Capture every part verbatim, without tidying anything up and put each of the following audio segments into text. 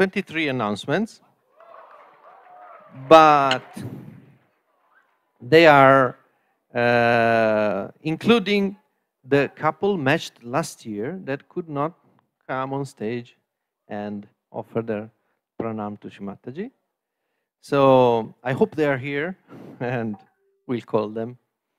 twenty-three announcements, but they are uh, including the couple matched last year that could not come on stage and offer their pranam to Shri Mataji. So I hope they are here and we'll call them.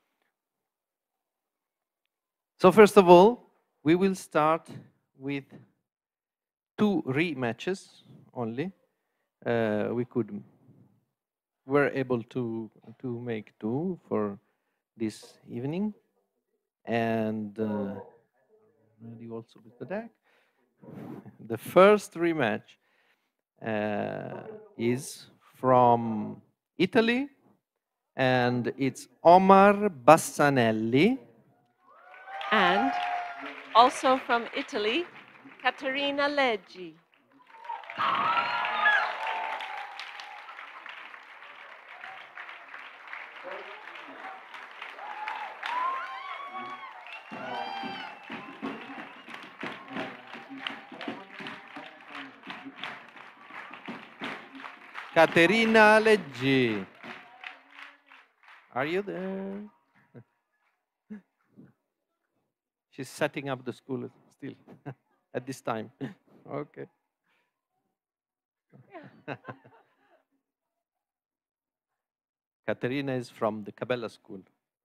So first of all, we will start with two rematches only. Uh, we could were able to to make two for this evening, and uh, ready also with the deck. The first rematch uh, is from Italy, and it's Omar Bassanelli. And also from Italy, Caterina Leggi. Caterina Leggi. Are you there? She's setting up the school still at this time. Okay. Yeah. Caterina is from the Cabela School.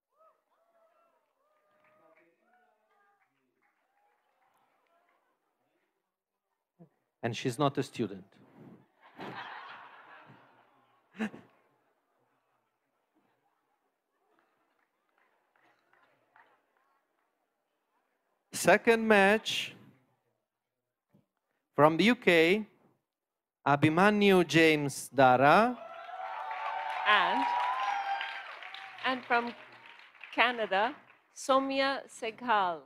And she's not a student. Second match from the U K, Abhimanyu James Dara. And, and from Canada, Somya Seghal.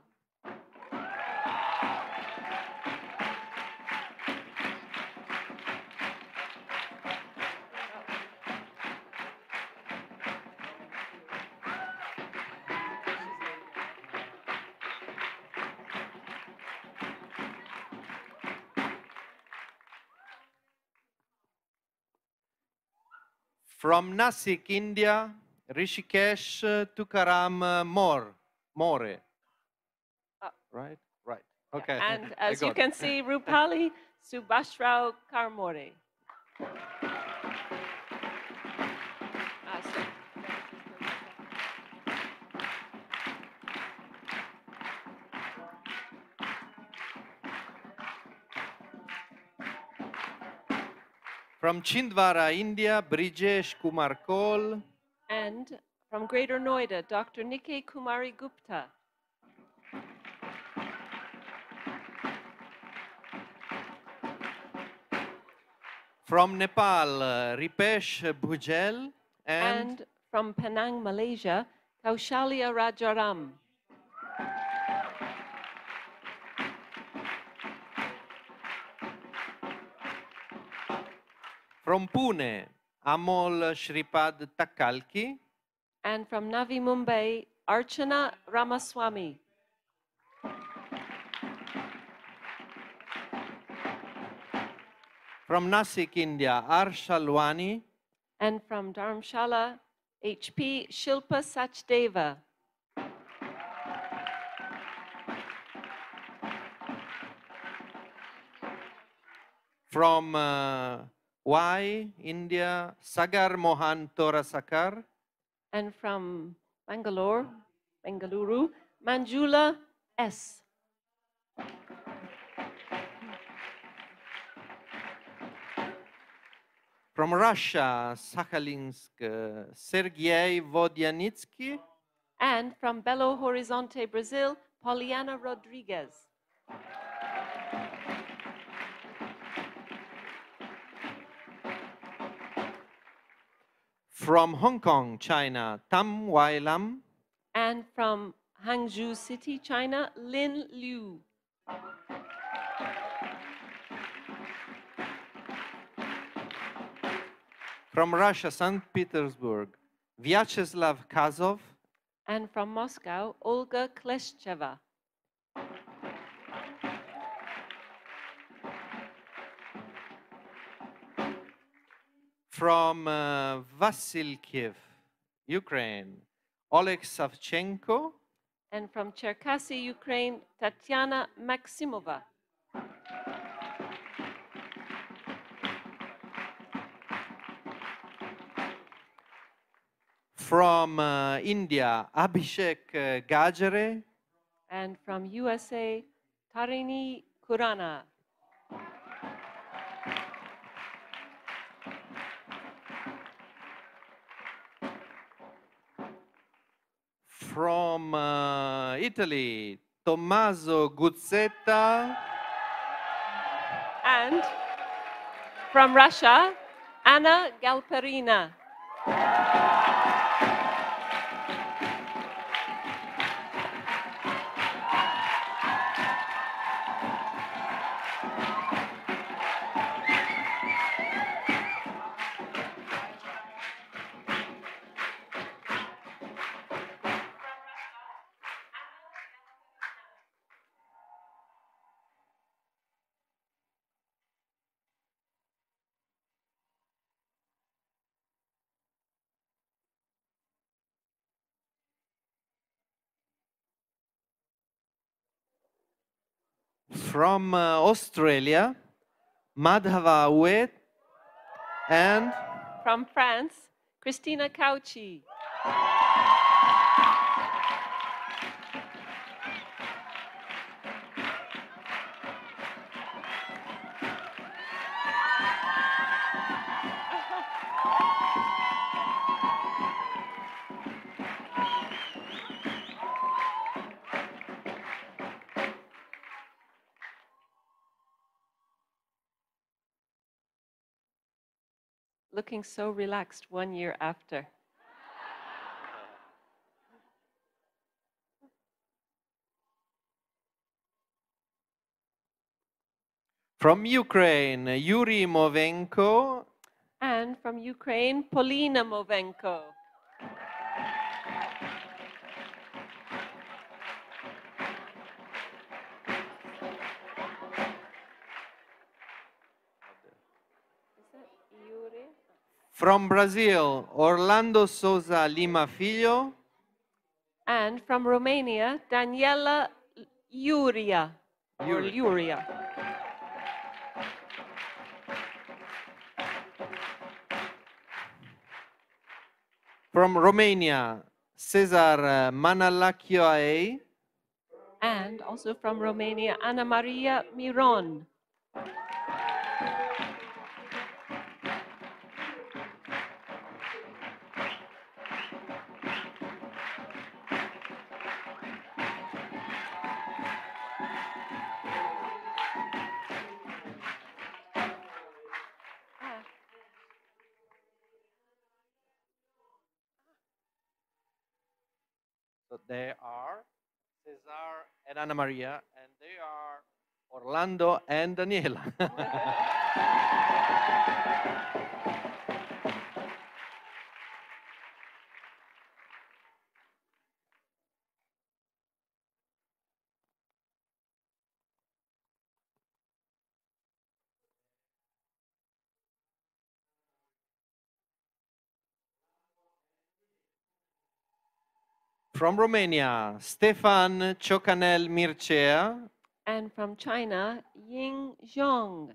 From Nasik, India, Rishikesh uh, Tukaram uh, More. More. Uh, right? Right. Okay. And as you it. can see, Rupali Subashrao Karmore. Ah, so- From Chhindwara, India, Brijesh Kumar Kaul. And from Greater Noida, Doctor Nikkei Kumari Gupta. From Nepal, uh, Ripesh Bhujel. And, And from Penang, Malaysia, Kaushalya Rajaram. from Pune, Amol Shripad Takalki. And from Navi Mumbai, Archana Ramaswamy. From Nasik, India, Arshalwani. And from Dharamshala, H P Shilpa Sachdeva. From uh, Y, India, Sagar Mohan Torasakar. And from Bangalore, Bengaluru, Manjula S. From Russia, Sakhalinsk, uh, Sergei Vodyanitsky. And from Belo Horizonte, Brazil, Poliana Rodriguez. From Hong Kong, China, Tam Wai Lam. And from Hangzhou City, China, Lin Liu. From Russia, Saint Petersburg, Vyacheslav Kazov. And from Moscow, Olga Kleshcheva. From uh, Vassilkiv, Ukraine, Oleg Savchenko. And from Cherkasy, Ukraine, Tatiana Maximova. From uh, India, Abhishek uh, Gajare. And from U S A, Tarini Kurana. From uh, Italy, Tommaso Guzzetta. And from Russia, Anna Galperina. From uh, Australia, Madhava Wet. And from France, Christina Cauchi. Looking so relaxed one year after. from Ukraine, Yuri Movenko. And from Ukraine, Polina Movenko. Is that Yuri? From Brazil, Orlando Souza Lima Filho. And from Romania, Daniela Iuria. Or Iuria. Iuria. From Romania, Cesar Manalachioae. And also from Romania, Ana Maria Miron. So they are Cesar and Ana Maria, and they are Orlando and Daniela. From Romania, Stefan Ciocanel Mircea. And from China, Ying Zhong.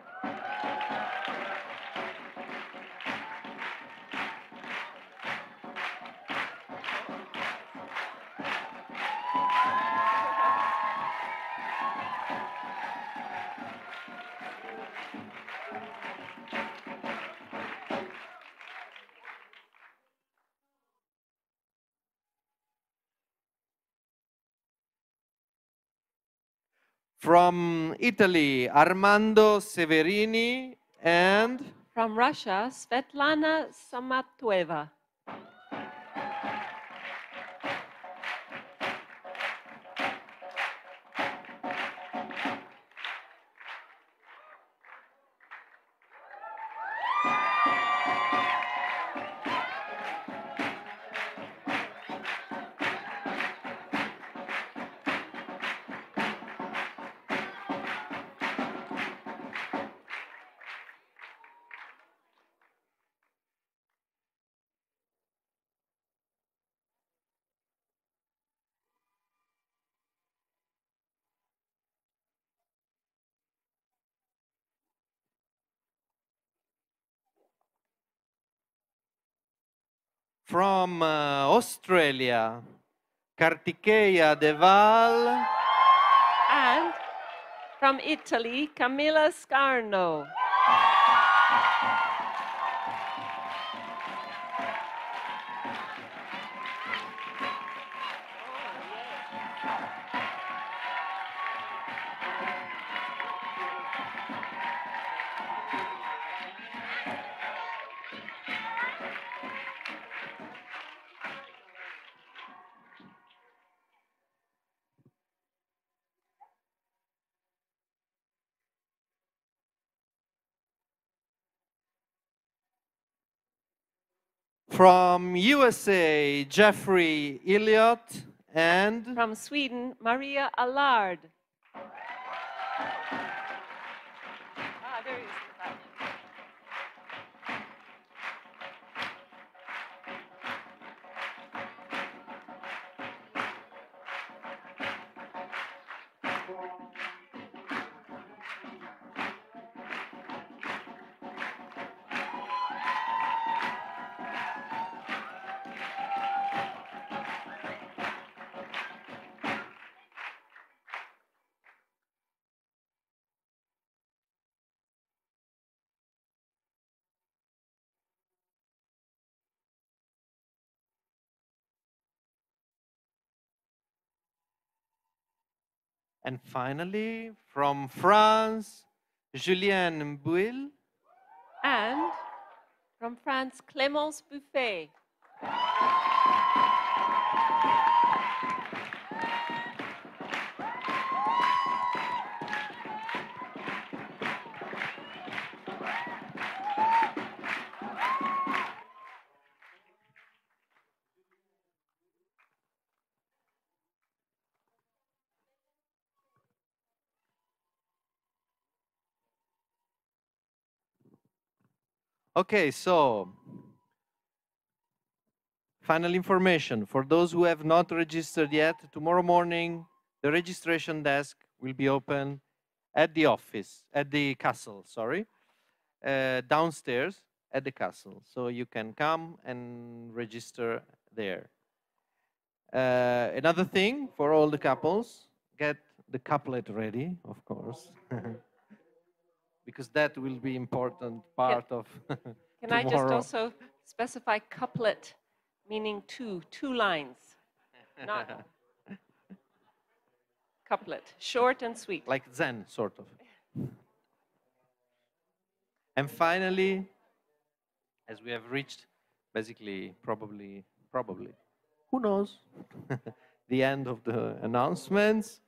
From Italy, Armando Severini. And from Russia, Svetlana Samatueva. From uh, Australia, Kartikeya Deval. And from Italy, Camilla Scarno. From U S A, Jeffrey Elliott. And from Sweden, Maria Allard. Ah, there he is. And finally, from France, Julien Bouil. And from France, Clémence Buffet. Okay, so final information. For those who have not registered yet, tomorrow morning, the registration desk will be open at the office, at the castle, sorry, uh, downstairs at the castle. So you can come and register there. Uh, another thing for all the couples, get the couplet ready, of course, because that will be important part Can, of can tomorrow. I just also specify couplet, meaning two, two lines, not couplet, short and sweet. Like Zen, sort of. And finally, as we have reached basically probably, probably, who knows, the end of the announcements.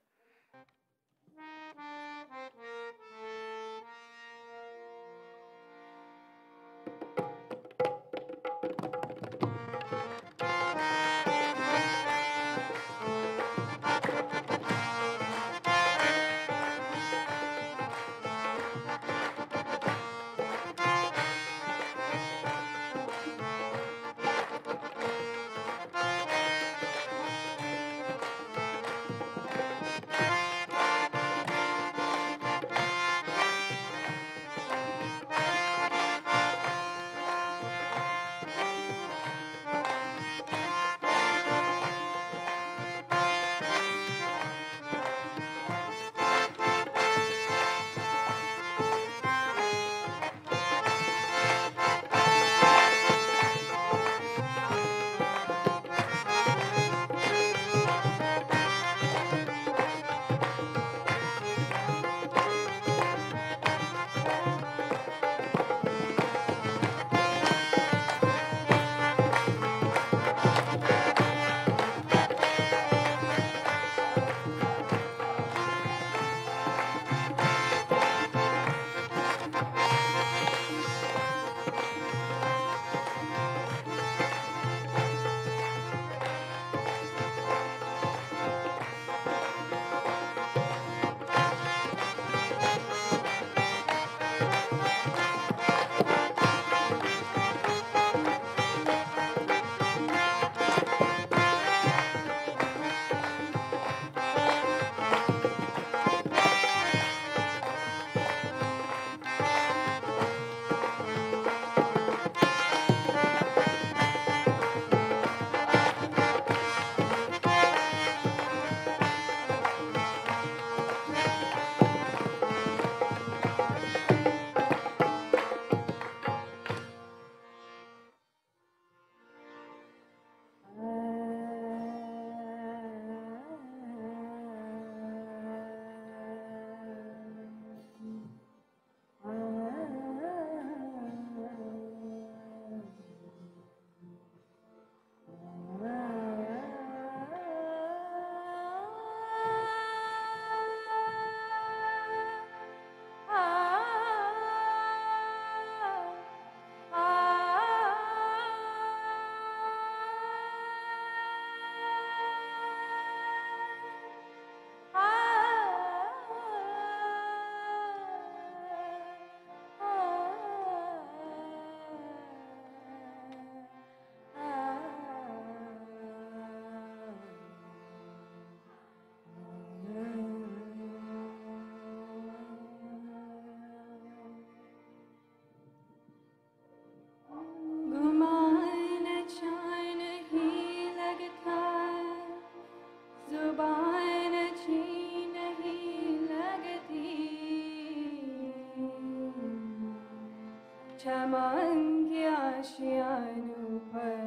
क्षमांगी आशियानों पर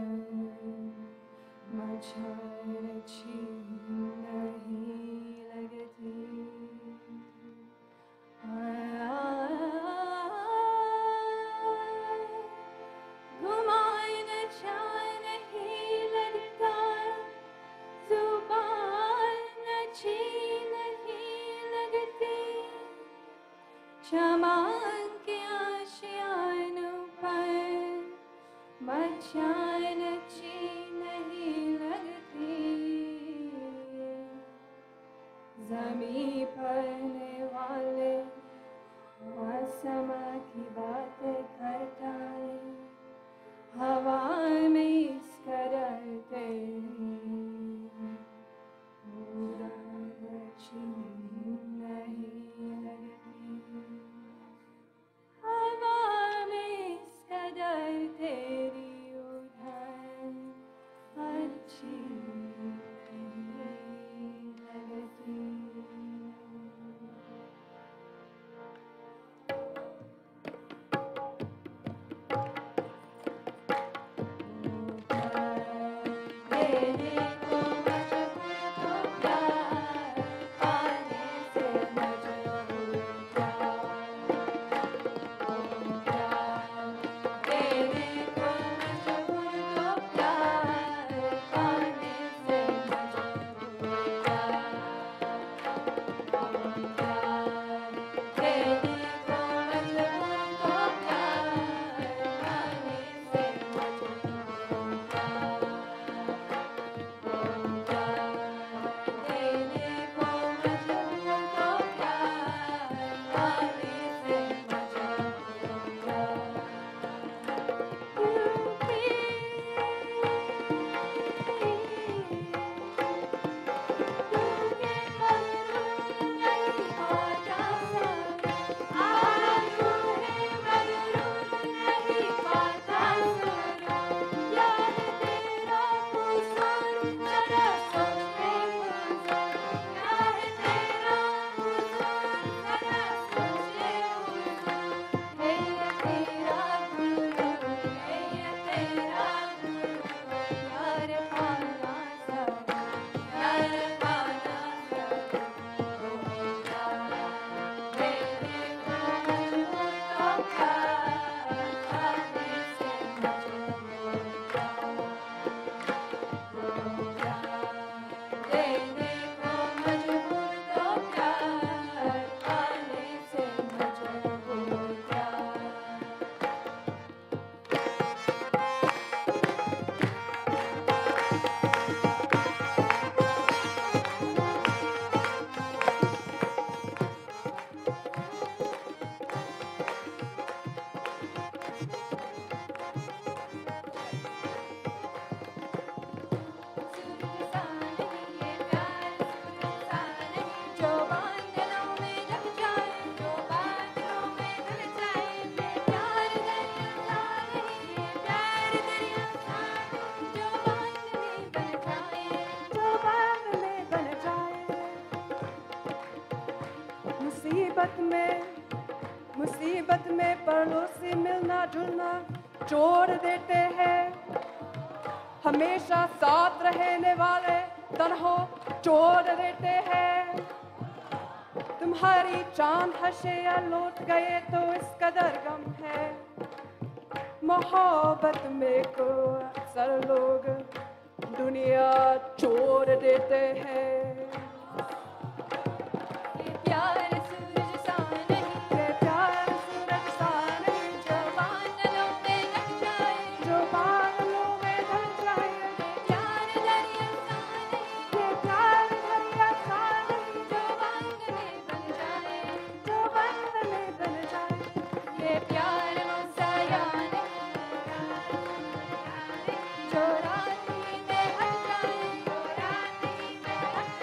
मच्छर अच्छी नहीं लगती। घुमाए नशा नहीं लगता, जुबान अच्छी नहीं लगती। क्षमा के आशियानों पर मच्छर अच्छी नहीं लगती। ज़मीं पढ़ने वाले आसमां की बातें करता है, हवा में इस कदर तेरी उड़ान अच्छी नहीं लगती। हवा में इस कदर तेरी उड़ान अच्छी नहीं लगती। तेरे को मजबूर तो प्यार पाने से मजबूर प्यार। तेरे को मजबूर तो प्यार पाने से मजबूर प्यार। तेरे को मजबूर तो प्यार पाने से मजबूर प्यार। तेरे को मजबूर तो प्यार पाने से मजबूर प्यार। क्योंकि मगरूर नहीं पाता सर, आलू है मगरूर नहीं पाता सर। यार तेरा कसूर जरा सोच ले हुज़ूर, यार तेरा कसूर जरा सोच ले हुज़ूर। है ये तेरा गुरूर, है ये तेरा गुरूर, यार पाना सर, यार पाना सर। तेरे को मजबूर तो प्यार पाने से मजबूर प्यार। तेरे को मजबूर तो प्यार पाने से मजबूर प्यार। सूरज सा नहीं ये प्यार, सूरज सा नहीं जो बादलों में ढक जाए, जो बादलों में ढल जाए। ये प्यार दरिया सा नहीं, ये प्यार दरिया सा नहीं जो बांध में बन जाए, जो बांध में बन जाए। मुसीबत में मुसीबत में पड़ोसी मिलना जुलना छोड़ देते हैं। हमेशा साथ रहने वाले तन्हो छोड़ देते हैं। तुम्हारी चांद हंसे या लौट गए तो इस कदर गम है। मोहब्बत में को अक्सर लोग दुनिया छोड़ देते हैं। ये प्यार सूरज सा नहीं, ये प्यार सूरज सा नहीं जो बादलों में ढक जाए, जो बादलों में ढक जाए। ये प्यार दरिया सा नहीं, ये प्यार दरिया सा नहीं जो बांध में बन जाए, जो बांध में बन जाए। ये प्यार वो साया नहीं जो रात में हट जाए, जो रात में हट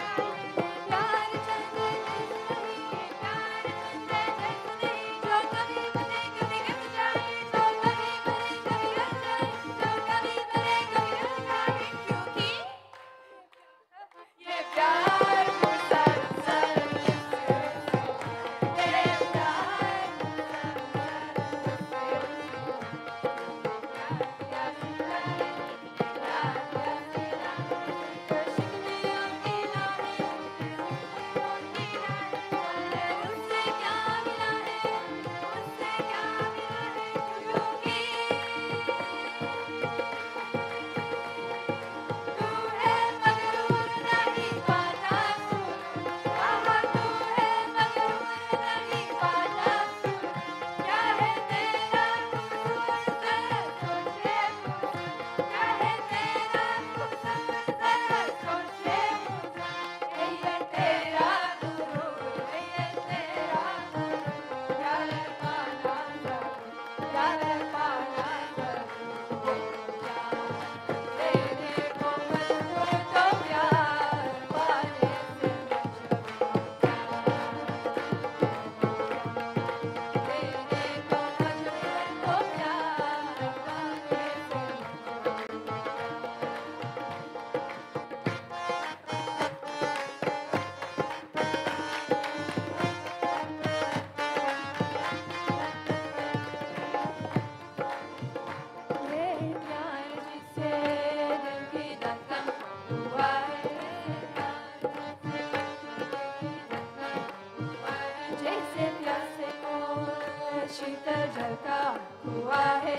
झलका हुआ है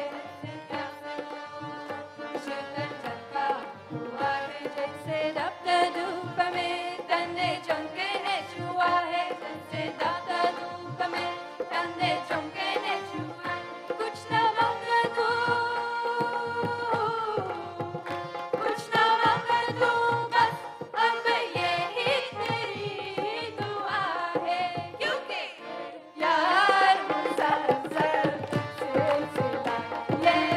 शीतल झलका हुआ है जैसे तप्त धूप में तन्ने चमके ने छुआ है जैसे तप्त धूप में तन्ने चमके ने छुआ कुछ न मांग तू कुछ न मांग तू बस अब ये ही तेरी दुआ है क्योंकि यार मुसलसल सिलसिला ये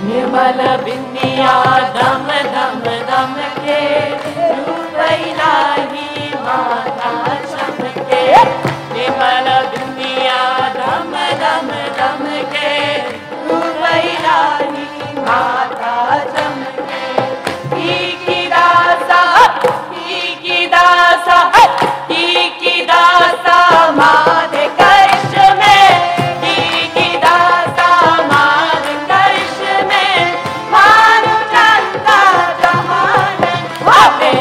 निर्मल बिंदिया दम दम दम के रूप इलाही माता चमके निर्मल बिंदिया दम दम दम के रूप इलाही माता चमके ही की दासा ही की दासा ही की दासा माधे कर्ष में ही की दासा माधे कर्ष में मानु चंदा जहान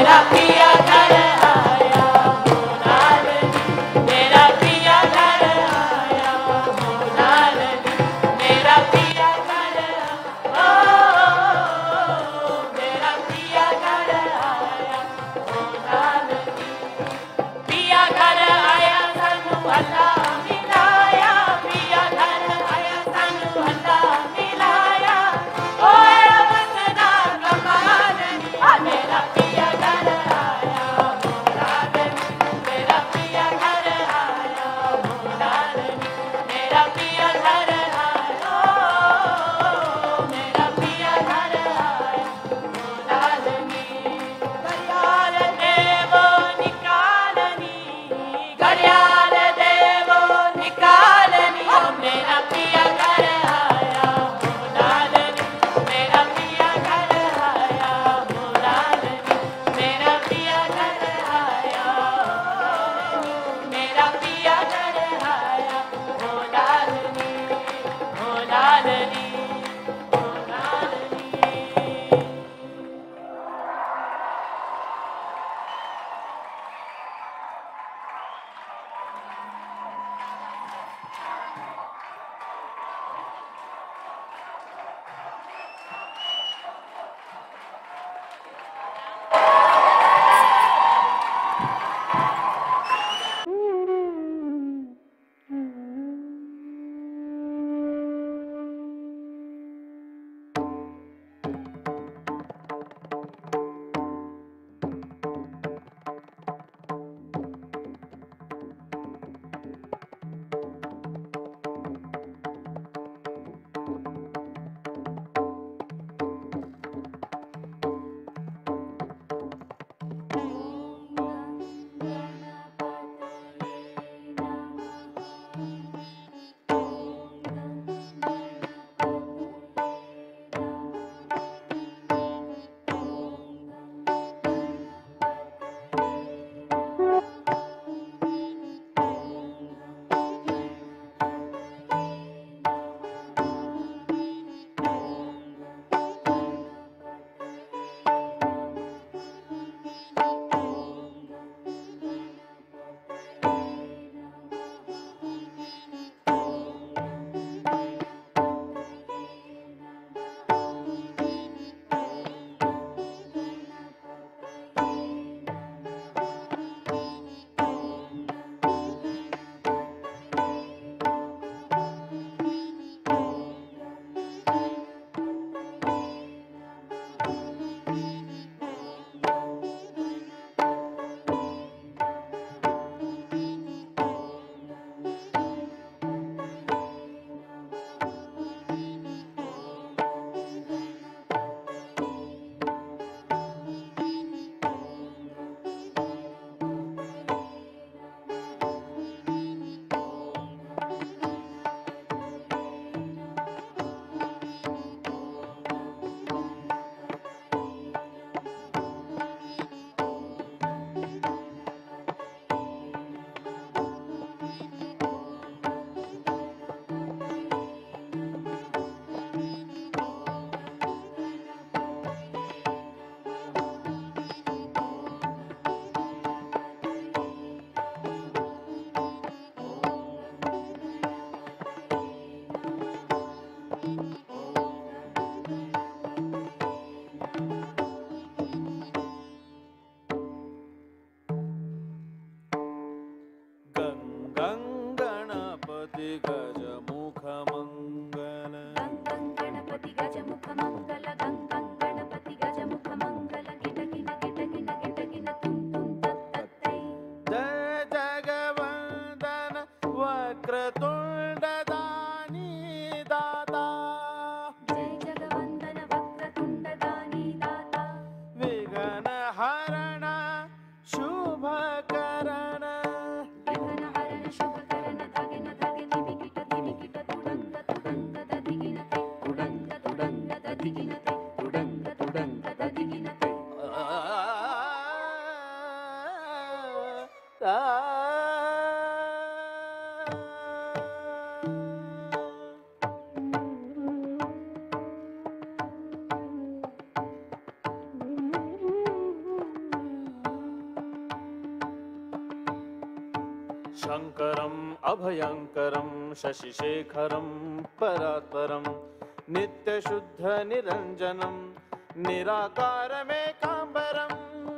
शङ्करम् अभयङ्करं शशिशेखरं परात्परं नित्यशुद्धनिरञ्जनं निराकारमेकाम्बरम्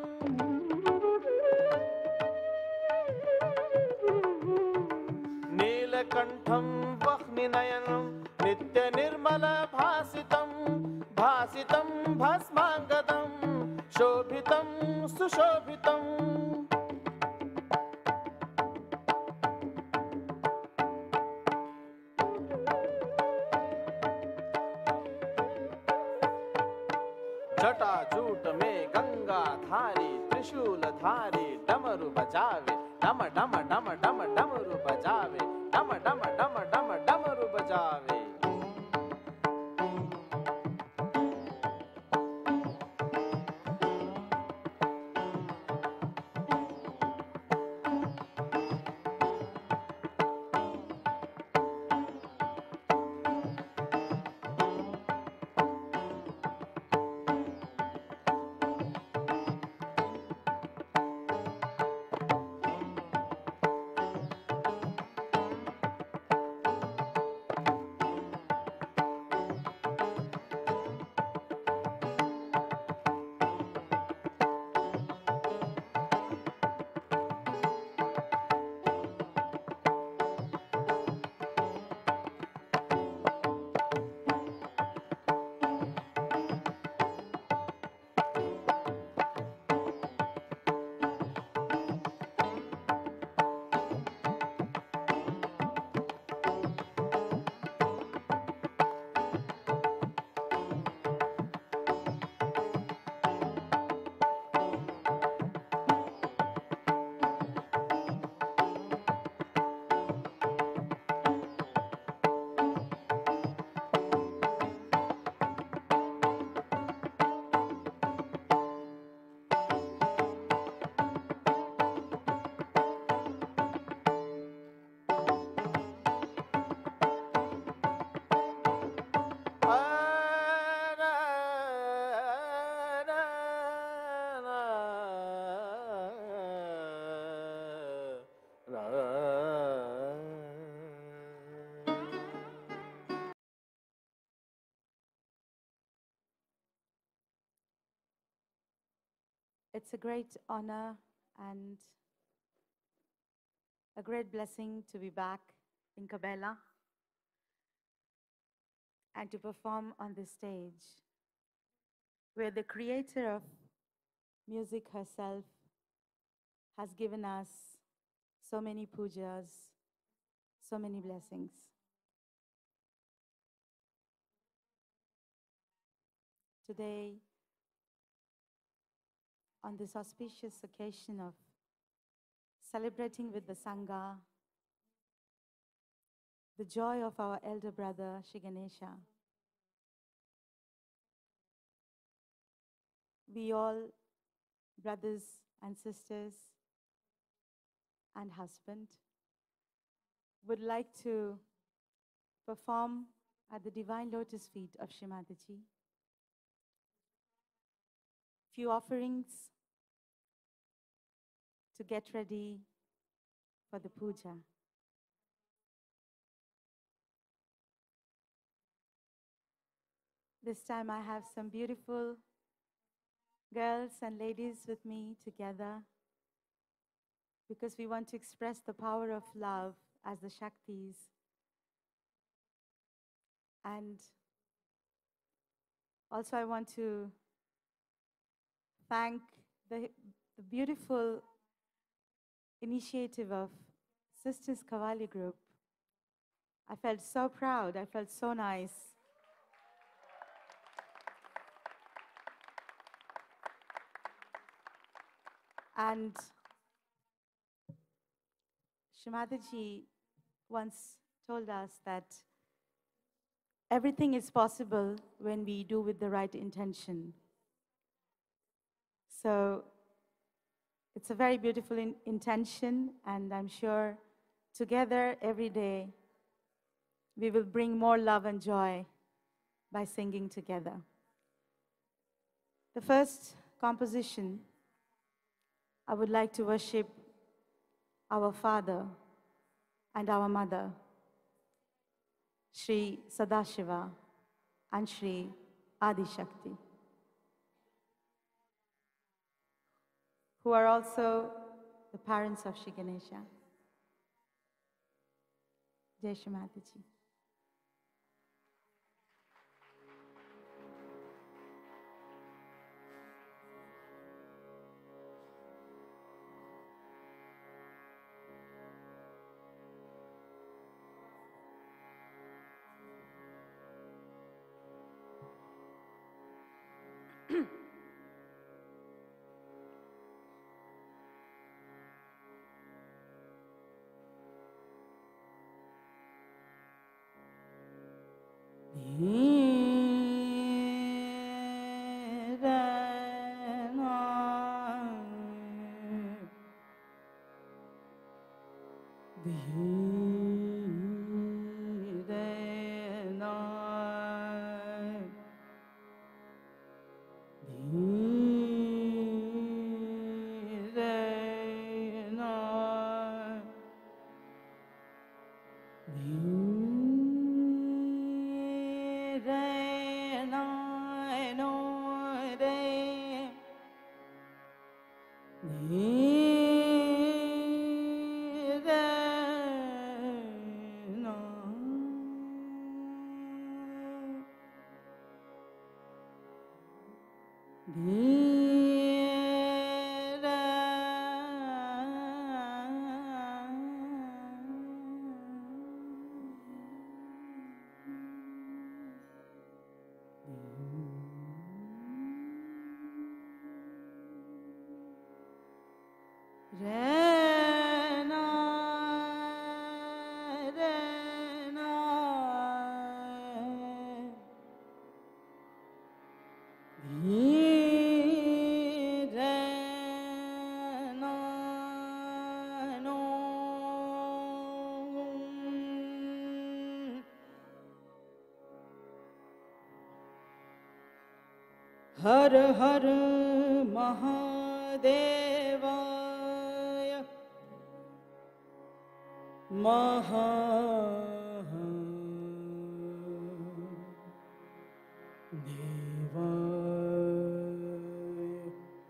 नीलकण्ठं वह्निनयनं नित्यनिर्मलभासितं भासितं भस्माङ्गदं शोभितं सुशोभितम् जटाजूट में गंगाधारी त्रिशूलधारी डमरू बजावे डम डम डम डम डमरू बजावे डम डम डम डम डमरू बजावे It's a great honor and a great blessing to be back in Kabela and to perform on this stage where the creator of music herself has given us so many pujas, so many blessings. Today, on this auspicious occasion of celebrating with the Sangha the joy of our elder brother, Shri Ganesha, we all, brothers and sisters and husband, would like to perform at the Divine Lotus feet of Shri Mataji few offerings to get ready for the puja. This time I have some beautiful girls and ladies with me together because we want to express the power of love as the Shaktis. And also I want to thank the, the beautiful initiative of Sisters Kavali Group. I felt so proud, I felt so nice. And Shri Mataji once told us that everything is possible when we do with the right intention. So it's a very beautiful in intention, and I'm sure together every day we will bring more love and joy by singing together. The first composition, I would like to worship our Father, and our mother, Sri Sadashiva and Sri Adi Shakti, who are also the parents of Shri Ganesha. Jai Shri Mataji. हर हर महादेवाय महा देवाय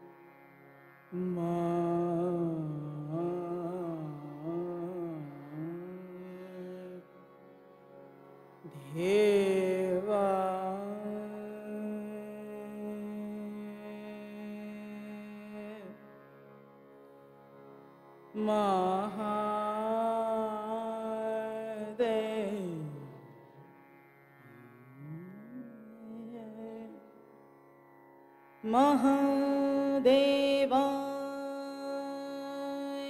महादेवाय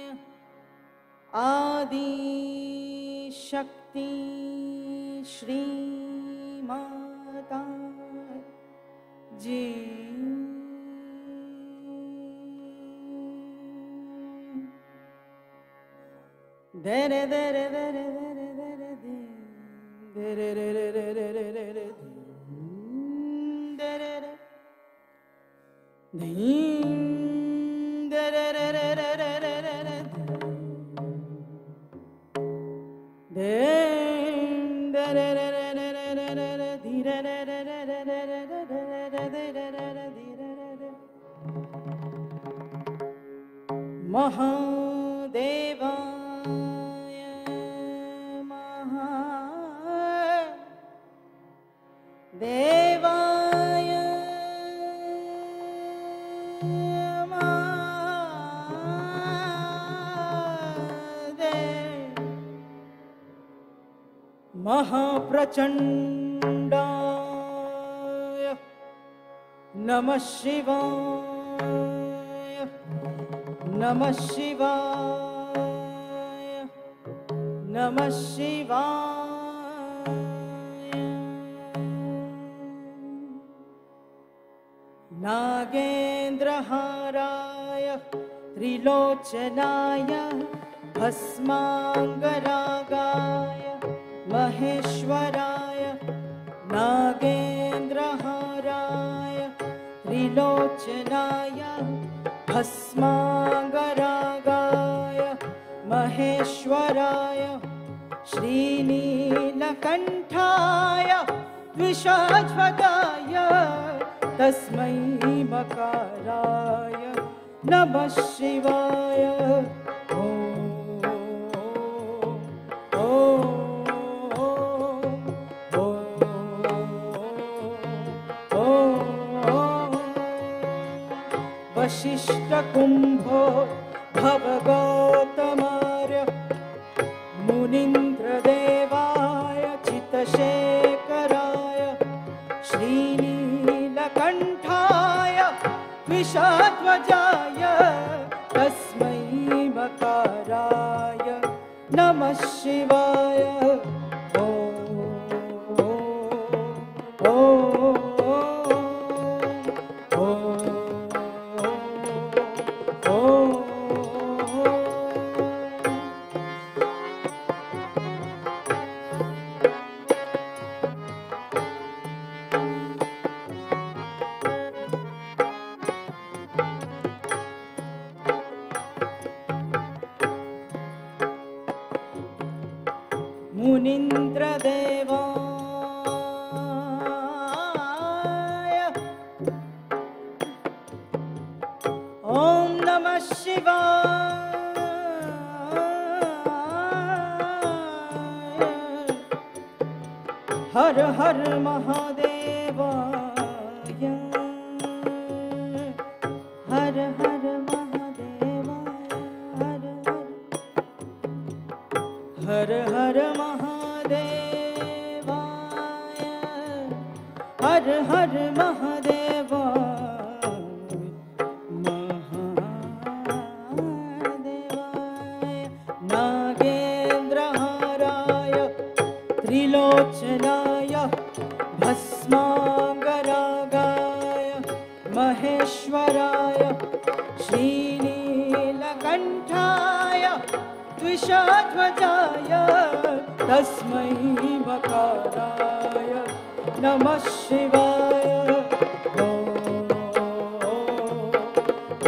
आदि शक्ति श्री माता जी दरे दरे दरे दरे दरे दी दरे दरे दरे दरे दरे दी दरे दरे Ding, da da da da da da da da da. Ding, da da da da da da da da da. Dee da da da da da da da da da da da da da da. Dee da da da. Mahadevaya Maha Devaya Mahaprachandaya Namah Shivaya Namah Shivaya Namah Shivaya Nagendraharaya Trilochanaya Bhasmangaragaya Maheshwaraya Nagendraharaya Trilochanaya Bhasmangaragaya Maheshwaraya श्रीनीलकण्ठाय विषध्वजाय तस्मै मकाराय नमः शिवाय ॐ ॐ ॐ वसिष्ठकुम्भो भवगौतमार्य मुनीन्द्रदेवाय चितशेखराय श्रीनीलकण्ठाय विषध्वजाय तस्मै मकाराय नमः शिवाय ॐ ॐ मुनीन्द्रदेवाय ॐ नमः शिवाय हर हर महादेवाय हर हर महादेवाय हर हर महादेवाय हर हर महादेवाय महादेवाय नागेन्द्रहाराय त्रिलोचनाय भस्मांगरागाय महेश्वराय श्रीनीलकण्ठाय द्विषध्वजाय तस्मै मकाराय नमः शिवाय ॐ ॐ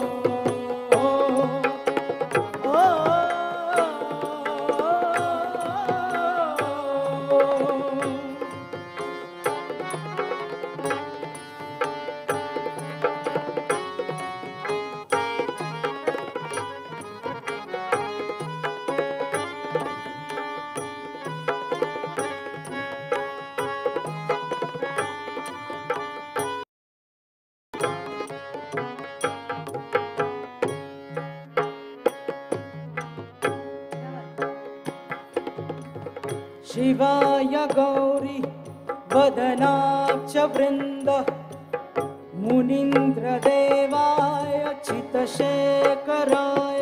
शिवाय गौरी वदनाक्ष वृन्द मुनीन्द्रदेवाय चितशेखराय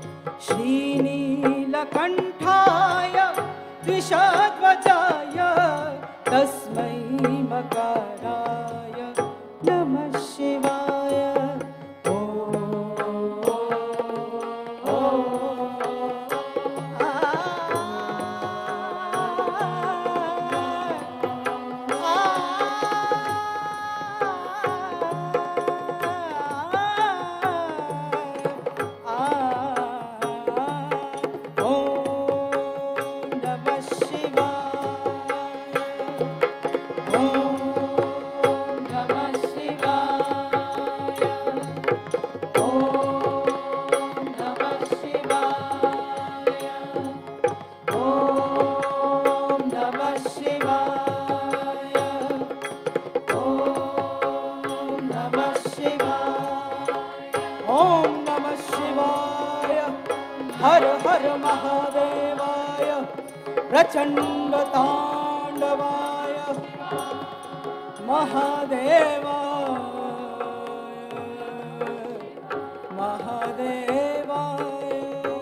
श्रीनीलकण्ठाय विषध्वजाय तस्मै मकाराय नमः शिवाय ॐ ॐ हर हर महादेवाय प्रचंड तांडवाय महादेवाय महादेवाय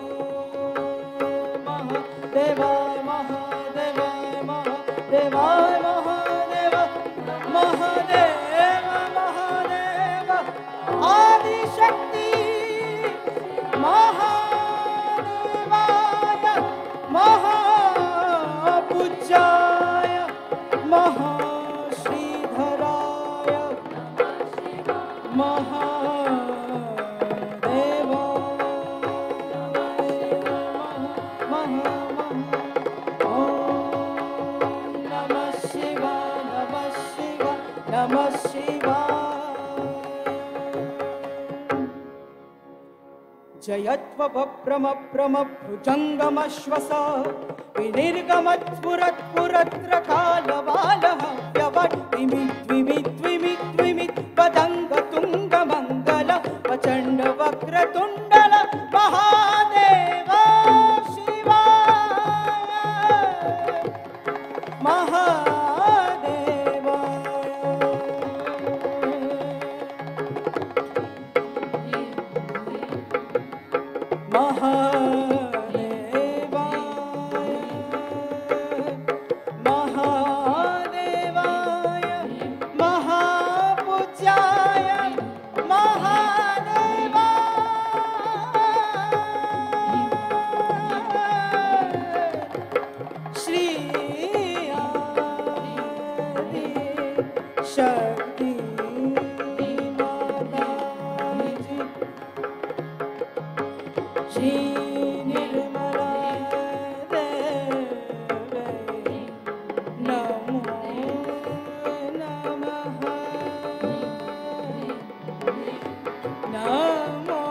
महादेवाय महादेवाय महादेवाय महादेव महादेव महादेव आदिशक्ति महादेवाय महापूज्याय महाश्रीधराय महादेवाय महा महा जयत्वभ्रमभ्रमभुजङ्गमश्वस विनिर्गमत्पुरत्पुरत्र कालबालः व्यवट्विमिद्विमिद्विमिद्विमिद् पदङ्गतुङ्गमङ्गल प्रचण्डवक्रतुण्डल महादेव शिवाय महादेवाय महादेवाय महापूज्याय महादेवाय श्री आदि शक्ति माताजी श्री निर्मला देवी नमो नमः नमो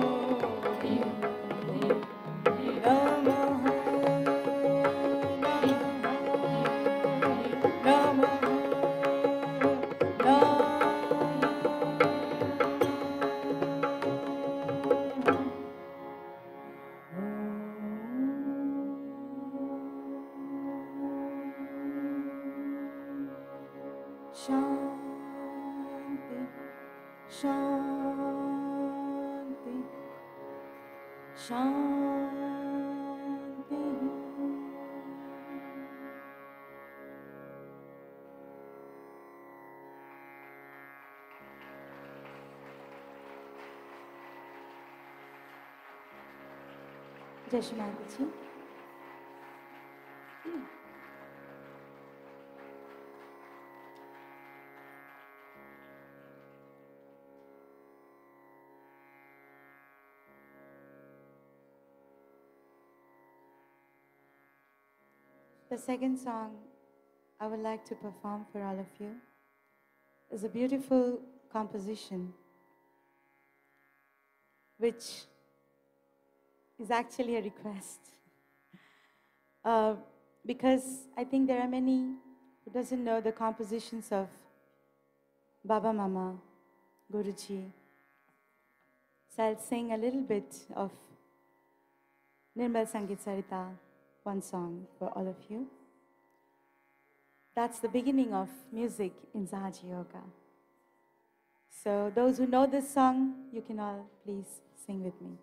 शांति शांति शांति जय श्री माता जी। The second song I would like to perform for all of you is a beautiful composition which is actually a request. Uh, because I think there are many who doesn't know the compositions of Baba Mama, Guruji. So I'll sing a little bit of Nirmal Sangeet Sarita, one song for all of you. That's the beginning of music in Sahaja Yoga. So those who know this song, you can all please sing with me.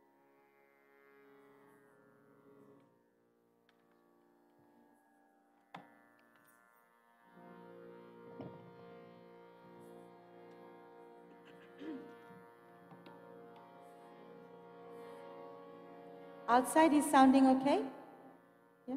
Outside is sounding okay? Yeah?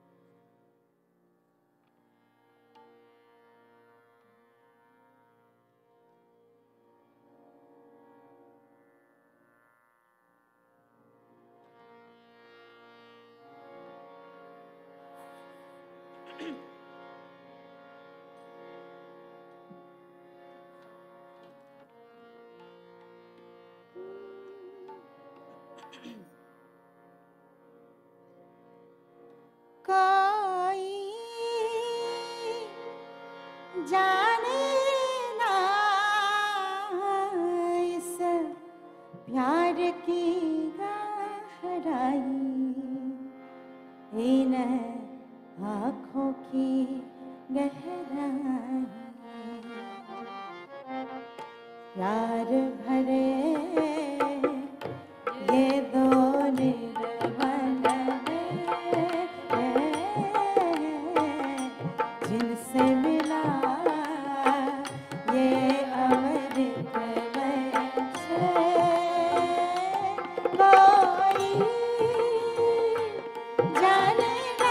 कोई जाने ना इस प्यार की गहराई, इन आँखों की गहराई, प्यार भरे ये दो निर्मल जिनसे मिला ये अमृत से, कोई जाने ना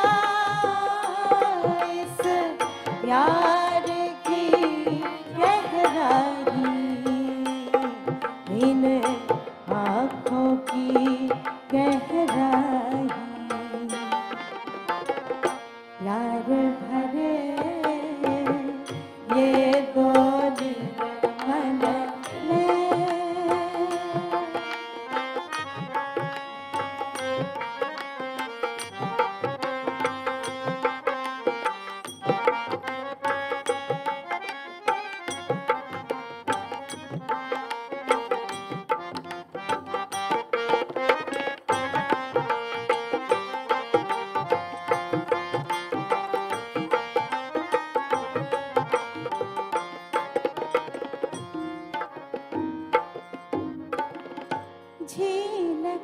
इस प्यार की गहराई,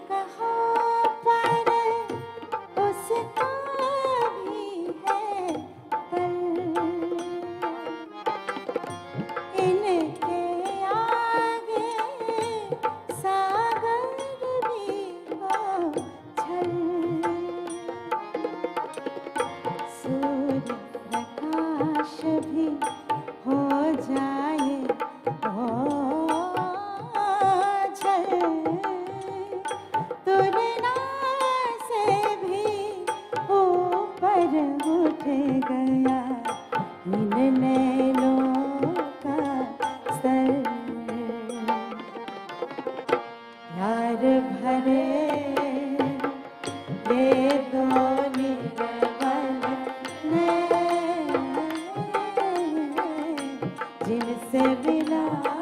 कहो पर उसका भी है कल, इनके आगे सागर भी हो छल, सूर्य प्रकाश भी हो जाए तुलना से भी ऊपर उठ गया इन नैनों का सर, प्यार भरे ये दो निर्मल नैन, जिनसे मिला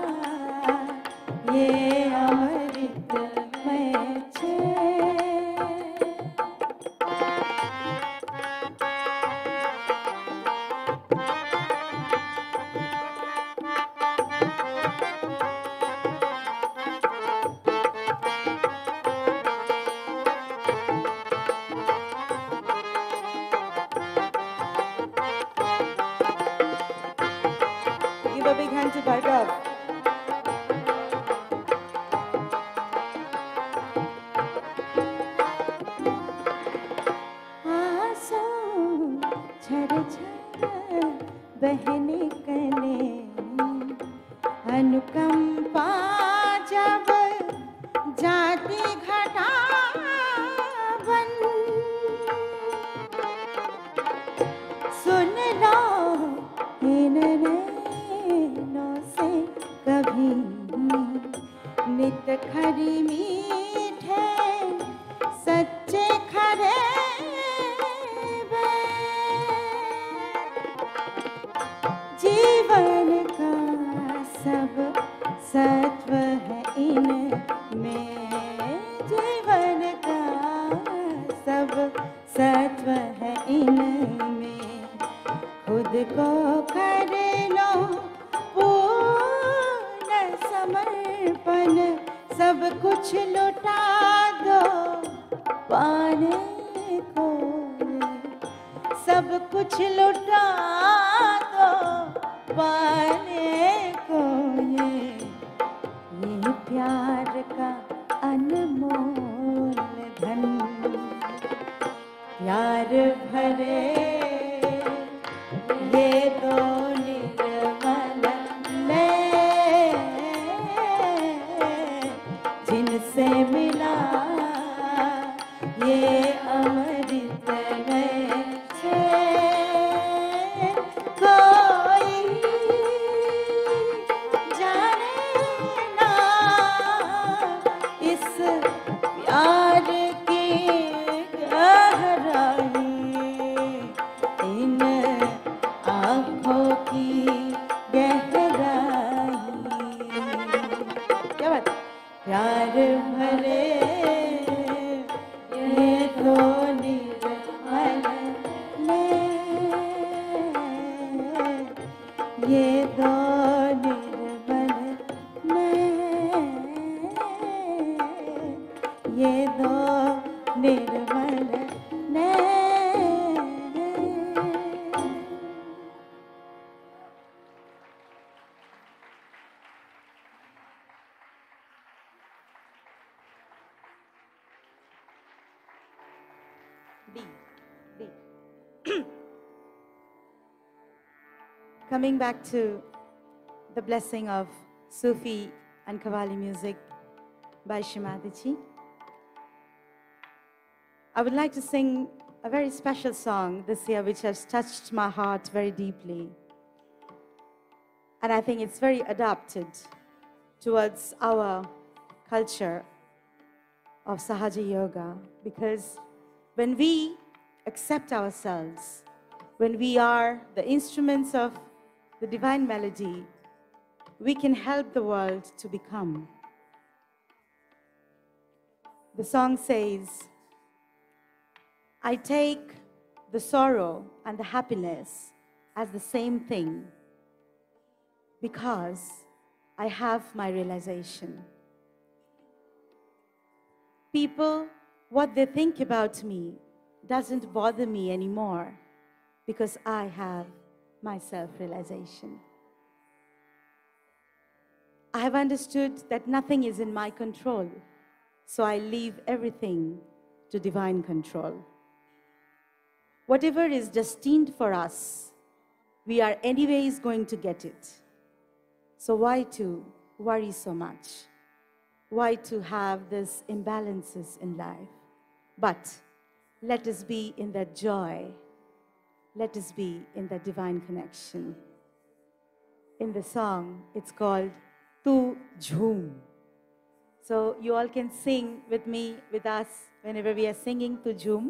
ये अमृत में चैन। Give a big hand to Bhargav. बहने कले अनुकंपा जब जाती घटा बन, सुन लो इन नैनों से कभी नित खरी मीठे सच्चे खरे जीवन का सब सत्व है इनमें, जीवन का सब सत्व है इनमें, खुद को कर लो पूर्ण समर्पण, सब कुछ लुटा दो पाने को, सब कुछ लुटा दो पाने को, ये ये प्यार का अनमोल धन, प्यार भरे ये दो निर्मल नैन, जिनसे मिला ये अमृत में चैन, कोई जाने ना इस प्यार की गहराई, इन आँखों की गहराई, क्या बात, प्यार भरे ये दो निर्मल नैन, ये दो निर्मल नैन, ये दो निर्मल नैन। D. D. Coming back to the blessing of Sufi and Qawwali music by Shimadaji, I would like to sing a very special song this year which has touched my heart very deeply. And I think it's very adapted towards our culture of Sahaja Yoga, because when we accept ourselves, when we are the instruments of the divine melody, we can help the world to become. The song says, I take the sorrow and the happiness as the same thing because I have my realization. people, what they think about me doesn't bother me anymore because I have my self-realization. I have understood that nothing is in my control, so I leave everything to divine control. Whatever is destined for us, we are anyways going to get it. So why to worry so much? Why to have these imbalances in life? But let us be in that joy. Let us be in that divine connection. In the song, it's called Tu Jhoom. So you all can sing with me, with us, whenever we are singing Tu Jhoom.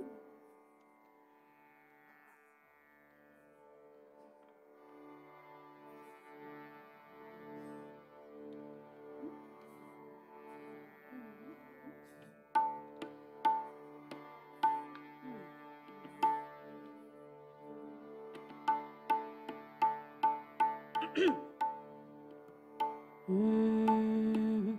Mm.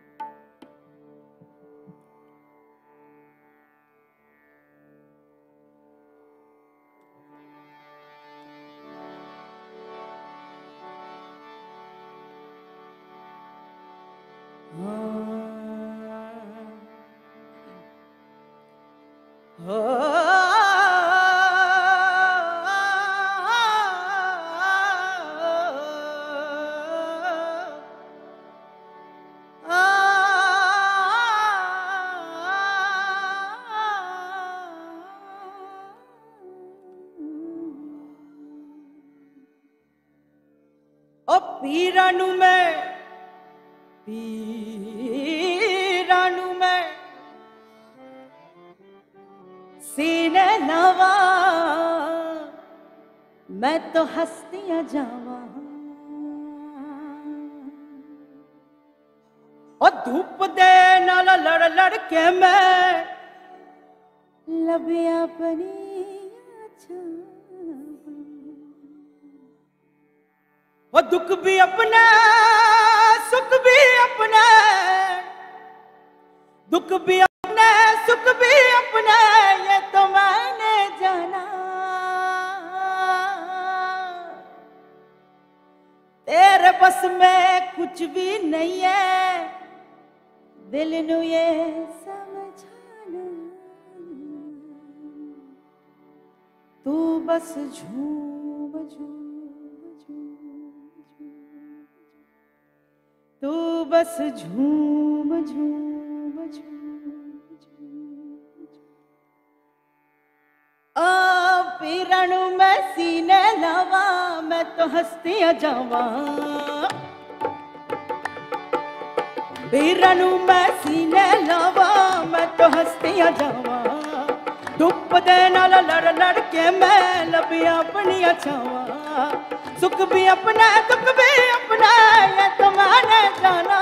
ओ पीरानू मैं पीरानू मैं सीने नवा मैं तो हस्तियां जावा ओ धूप दे नाल लड़ लड़ के मैं लबिया पनिया छावा वो दुख भी अपना सुख भी अपना दुख भी अपना सुख भी अपना ये तो मैंने जाना तेरे बस में कुछ भी नहीं है दिल नू ये समझाना तू बस झूम झूम तू बस झूम झूम झूम ओ पीरणू मैं सीने लावा मैं तो हस्तियां जावा पीरणू मैं सीने लावा मैं तो हस्तियां जावा धुप दे नाल लड़ लड़ के मैं लबिया अपनिया छावा सुख भी अपना दुख भी अपना ये तो मैंने जाना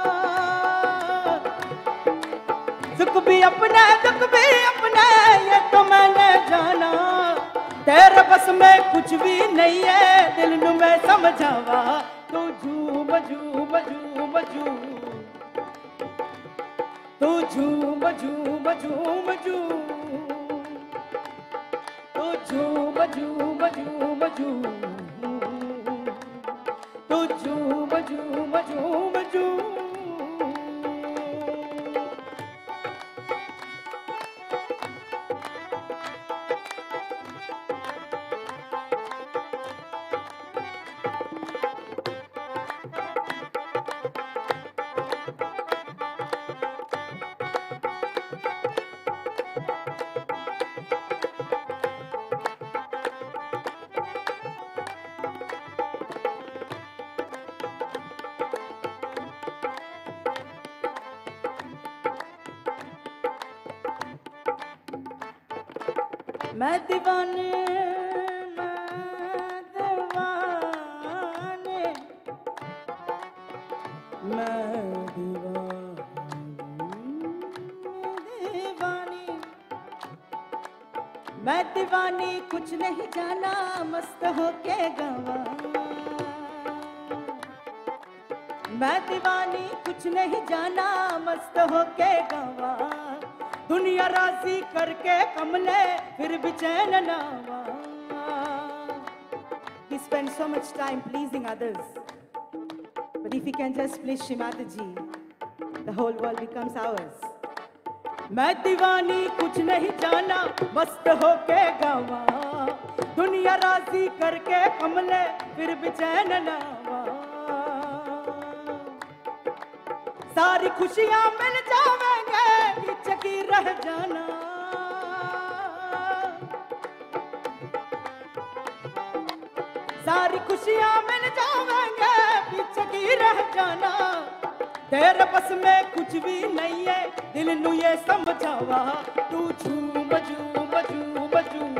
सुख भी अपना दुख भी अपना ये तो मैंने जाना तेरे बस में कुछ भी नहीं है दिल नू मैं समझावा तू झूम झूम झूम झूम तू झूम झूम झूम झूम तू झूम झूम झूम झूम तू झूम झूम झूम झूम मैं दीवाने मैं दीवाने मैं दीवानी मैं दीवानी कुछ नहीं जाना मस्त होके गवा मैं दीवानी कुछ नहीं जाना मस्त होके गवा दुनिया राजी करके कमले फिर भी चैन ना आवा. He spends so much time pleasing others. But if he can just please Shri Mataji, the whole world becomes ours. मैं दीवानी कुछ नहीं जाना मस्त होके गावा. दुनिया राजी करके कमले फिर भी चैन ना आवा. सारी खुशियां मिल जावेंगे पीछे की रह जाना. सारी खुशियां मिल जावेंगे पीछे की रह जाना. तेरे बस में कुछ भी नहीं है दिल नू ये समझावा. तू झूम झूम झूम झूम,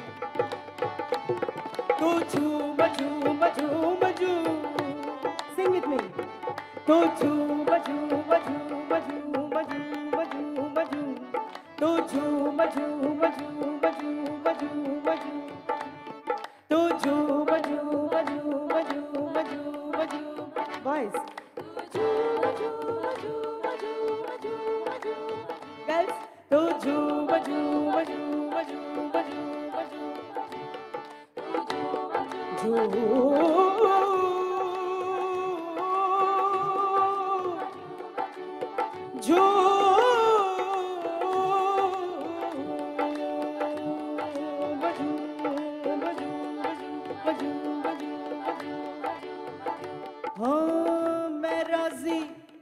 तू झूम झूम झूम झूम. Sing with me. तू झूम झूम झूम झूम झूम झूम झूम, तू झूम झूम झूम झूम झूम झूम, तू झूम झूम झूम झूम झूम झूम. Boys. Girls. तू झूम झूम झूम झूम झूम हाँ मैं राजी,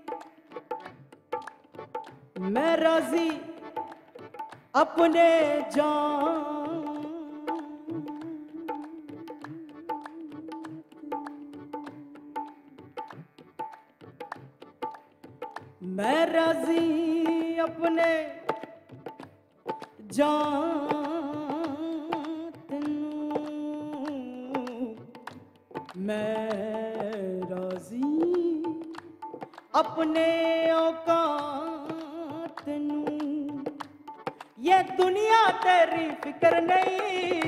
मैं राजी अपने जान. मैं राजी अपने जान तन्नू. मैं राजी अपने औकात नू. ये दुनिया तेरी फिक्र नहीं,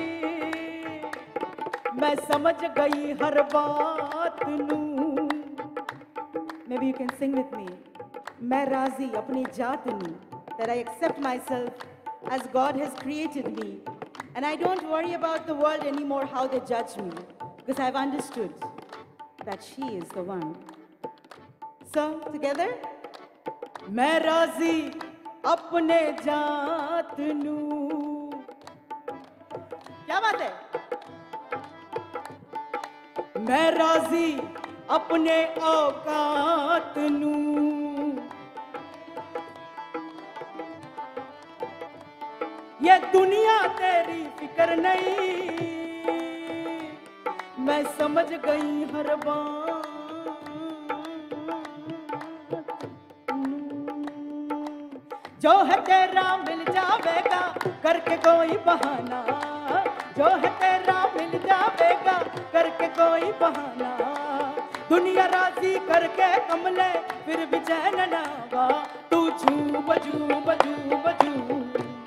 मैं समझ गई हर बात नू. Maybe you can sing with me. मैं राजी अपनी जात नू. That I accept myself as God has created me, and I don't worry about the world anymore how they judge me, because I've understood that she is the one. So together, मैं राजी अपने जात नू. क्या बात है? मैं राजी अपने औकात नू. ये दुनिया तेरी फिक्र नहीं, मैं समझ गई हर बात. जो है तेरा मिल जावेगा करके कोई बहाना. जो है तेरा मिल जावेगा करके कोई बहाना. दुनिया राजी करके कमले फिर भी चैन ना आवा. तू झूम झूम झूम झूम,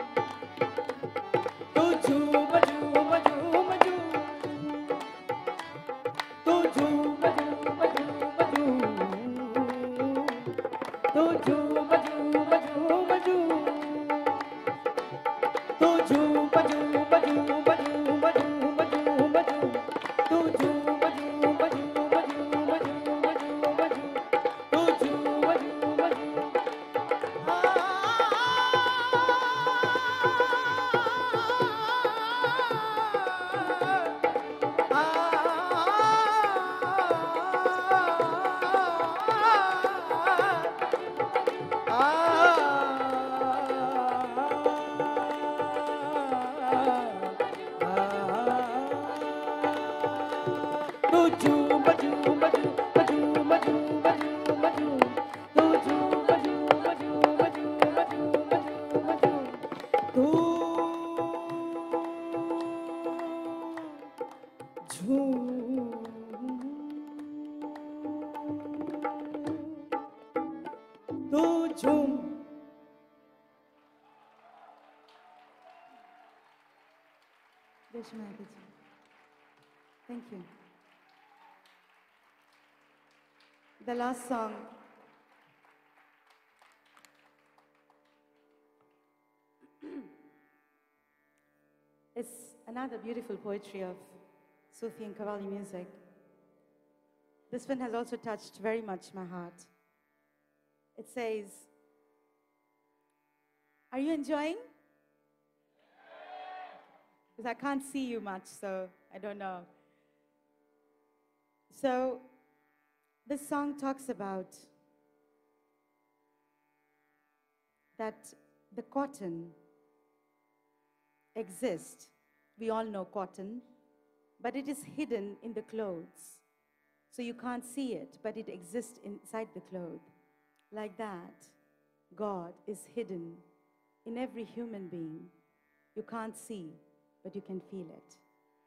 तू झूम झूम झूम झूम, तू झूम झूम झूम झूम, तू झूम झूम झूम झूम, तू झूम झूम झूम झूम झूम झूम झूम, तू झूम झूम झूम झूम झूम झूम झूम, तू झूम झूम झूम. Thank you. The last song another beautiful poetry of Sufi and Qawwali music. This one has also touched very much my heart. It says, are you enjoying? Because I can't see you much, so I don't know. So this song talks about that the cotton exists. We all know cotton, but it is hidden in the clothes. So you can't see it, but it exists inside the cloth. Like that, God is hidden in every human being. You can't see, but you can feel it.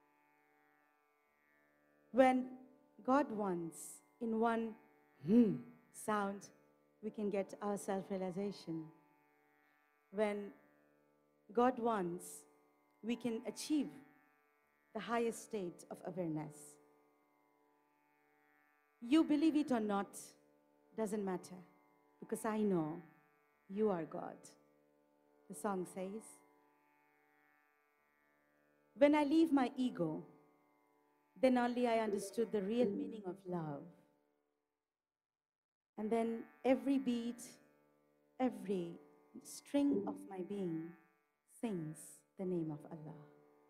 When God wants, in one hmm sound, we can get our self-realization. When God wants, we can achieve the highest state of awareness. You believe it or not, doesn't matter, because I know you are God. The song says, when I leave my ego, then only I understood the real meaning of love. And then every beat, every string of my being sings the name of Allah.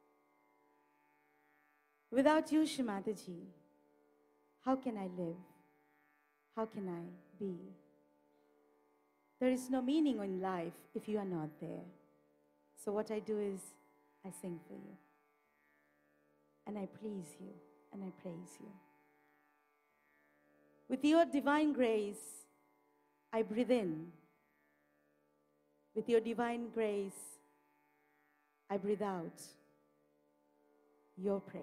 Without you, Shrimati-ji, how can I live? How can I be? There is no meaning in life if you are not there. So what I do is I sing for you. And I please you, and I praise you. With your divine grace, I breathe in. With your divine grace, I breathe out your praise.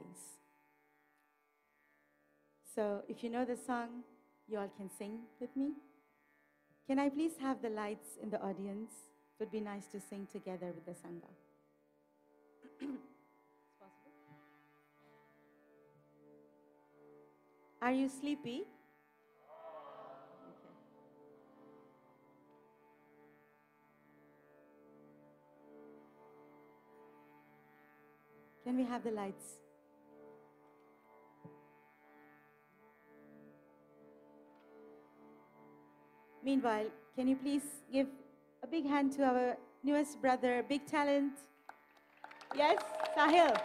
So if you know the song, you all can sing with me. Can I please have the lights in the audience? It would be nice to sing together with the Sangha. Are you sleepy? Okay. Can we have the lights? Meanwhile, can you please give a big hand to our newest brother, big talent? Yes, Sahil.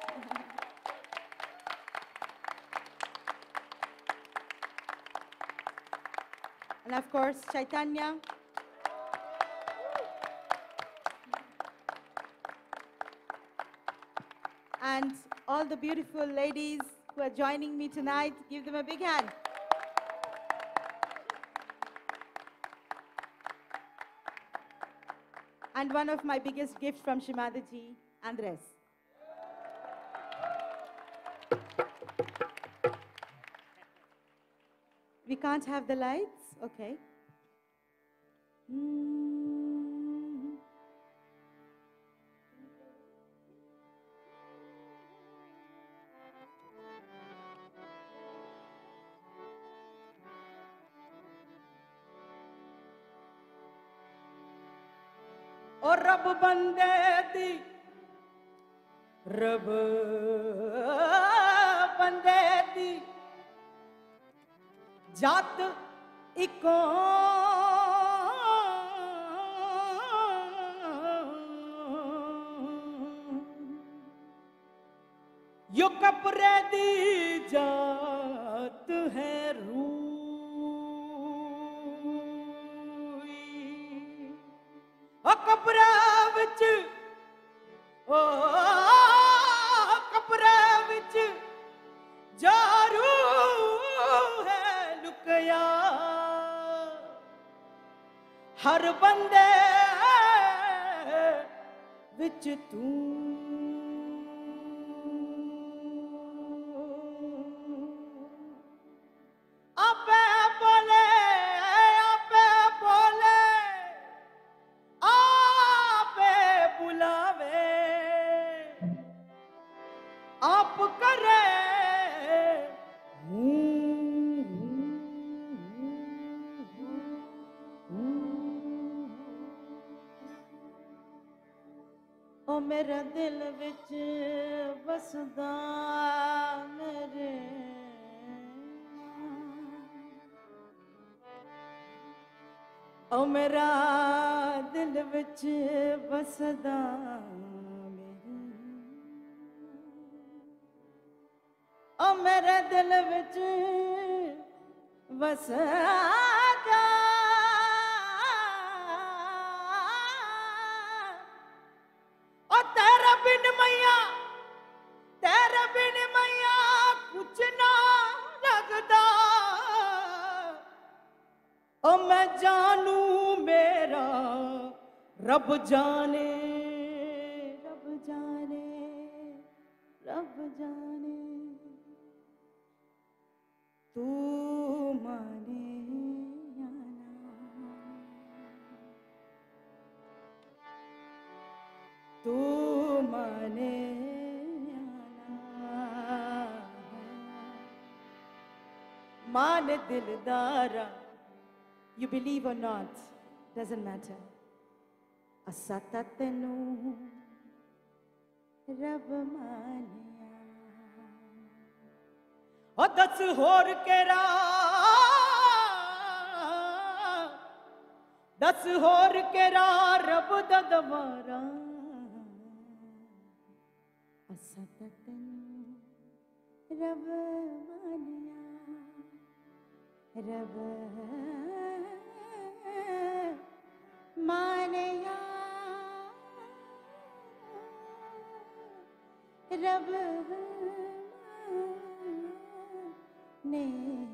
And of course, Chaitanya. And all the beautiful ladies who are joining me tonight, give them a big hand. And one of my biggest gifts from Shrimati-ji, Andres. We can't have the lights? Okay. Mm. ओ रब बंदे दी रब बंदे दी जात eco यो कपरे दी जात है रूई ओ कपरा विच ओ कपरा विच जारू है लुकया हर बंदे विच तू आपे बोले आपे बोले आपे बुलावे आप करे ओ मेरे दिल विच बसदा मेरे ओ मेरा दिल विच बसदा मेरे ओ मेरे दिल विच बसदा ओ तेरा बिन मैया तेरा बिन मैया कुछ ना लगदा ओ मैं जानू मेरा रब जाने रब जाने रब जाने तू माने या ना तू माने या ना मान दिलदारा You believe or not, doesn't matter. Asata tenu रब मानिया ओ दस होर केरा दस होर केरा रब दा दवारा असत तैनू रब मानिया रब मानिया रब ने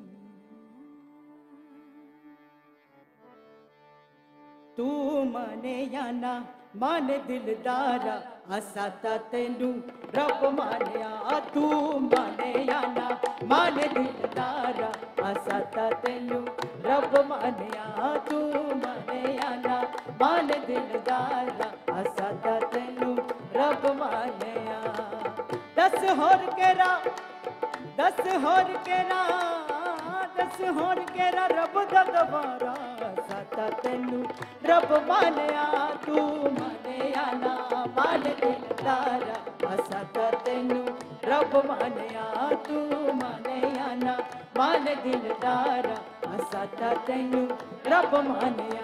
तू माने या ना माने दिलदारा असाता तेनू रब मानिया तू माने या ना माने दिलदारा असाता तेनू रब मानिया तू माने या ना माने दिलदारा असाता तेनू रब मानिया दस होर केरा दस होर केरा दस होर केरा रब दा दवारा साता तेनू रब मानिया तू मानिया ना मान दिलदारा साता तेनू रब मानिया तू मानिया ना मान दिलदारा साता तेनू रब मानिया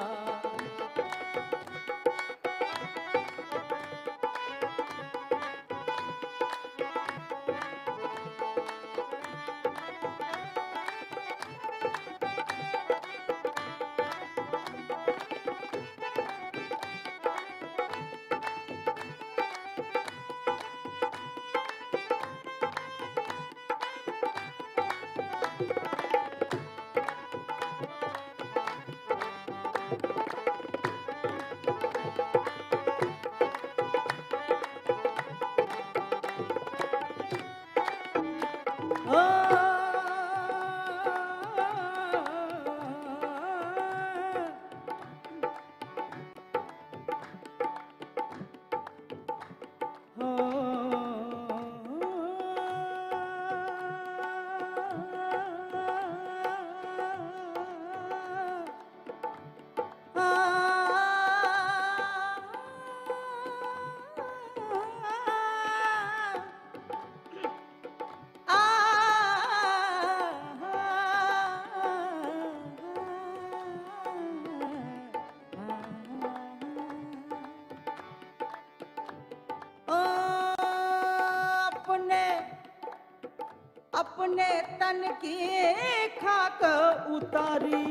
अपने तन की खाक उतारी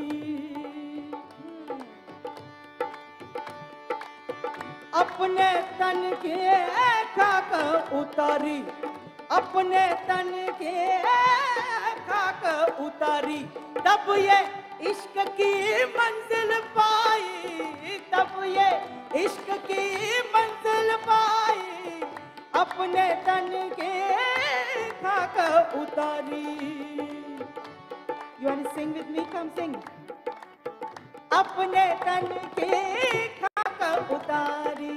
अपने तन के खाक उतारी अपने तन के खाक उतारी तब ये इश्क की मंजिल पाई तब ये इश्क की मंजिल पाई अपने तन के खाक उतारी You want to sing with me? Come sing. अपने तन के खाक उतारी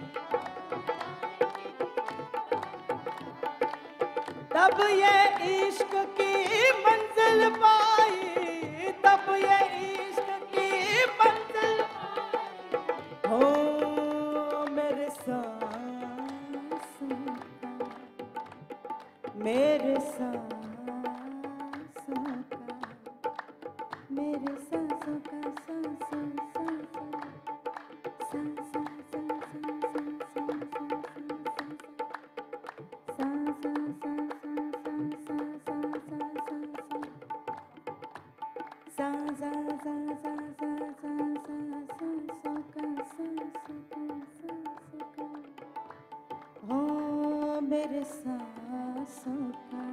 तब ये इश्क की मंजिल पाई तब ये इश्क की मंजिल पाई हो मेरे साथ मेरे सांसों का सांसों सांसों सा सा सा सा सा सा मेरे सांसों का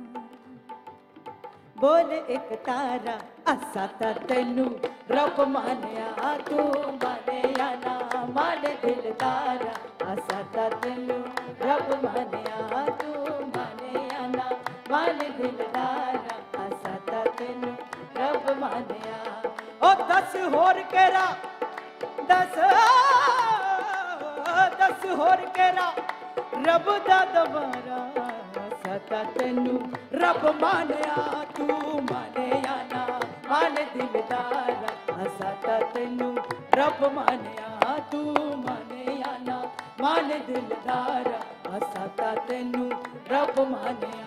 बोल एक तारा असा ता तेनू रब मानिया तू माने या ना माने दिलदारा असा ता तेनू रब मानिया तू माने या ना माने दिलदारा असा ता तेनू रब मानिया ओ दस होर केरा दस दस होर केरा रब दा दवारा सता तेनू रब मानिया तू माने या ना माने दिलदारा सता तेनू रब मानिया तू माने या ना माने दिलदारा सता तेनू रब मानिया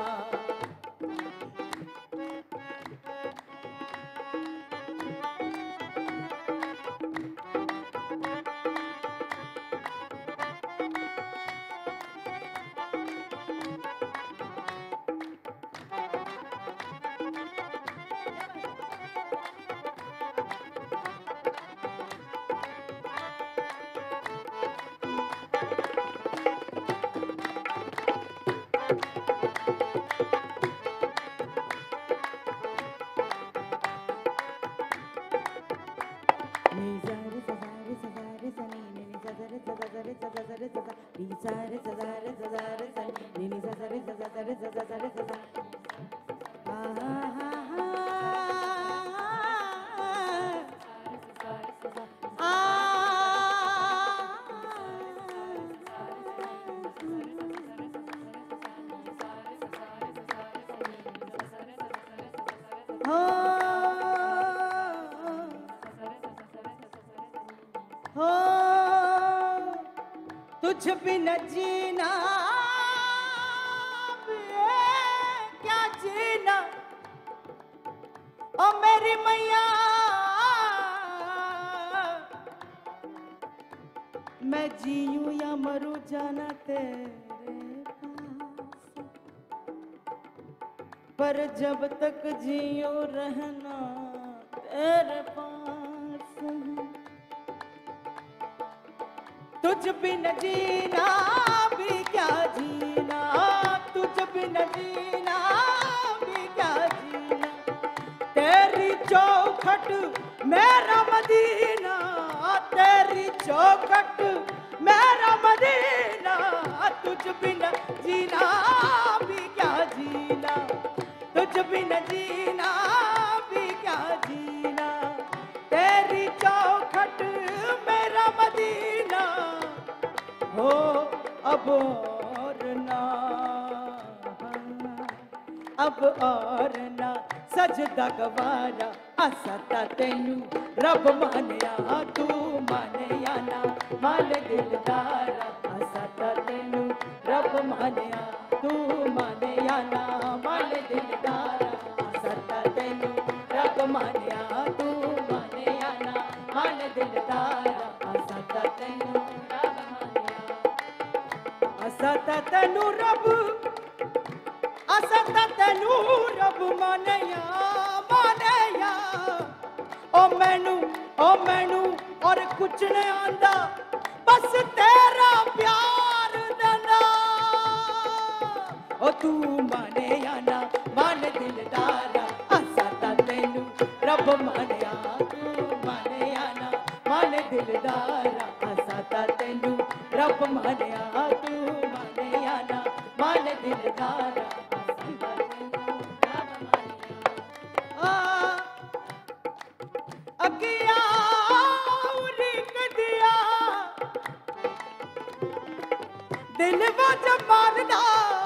हो तुझ बिन जीना क्या जीना ओ मेरी मैया मैं जीऊं या मरूं जाना तेरे पास पर जब तक जीऊं रहना तेरे पास तुझ बिन जीना भी क्या जीना तुझ बिन जीना भी क्या जीना तेरी चौखट मेरा मदीना तेरी चौखट मेरा मदीना तुझ बिन जीना भी क्या जीना तुझ बिन जीना भी क्या जीना तेरी चौखट मेरा मदीना हो अब और ना अब और ना सजदा गवारा असता तेनू रब मानिया तू माने या ना माने दिलदारा असता तेनू रब मानिया तू माने या ना माने दिलदारा असता तेनू रब मानिया तू माने या ना माने दिलदारा असता तेनू असता तेनू रब असता तेनू रब मानिया मानिया ओ मैनू ओ मैनू और कुछ नहीं आंदा बस तेरा प्यार देना ओ तू माने या ना माने दिलदारा असता तेनू रब मानिया तू माने या ना माने दिलदारा असता तेनू रब मानिया तू माने या ना माने दिलदारा अगिया उलिक दिया दिल वज मारदा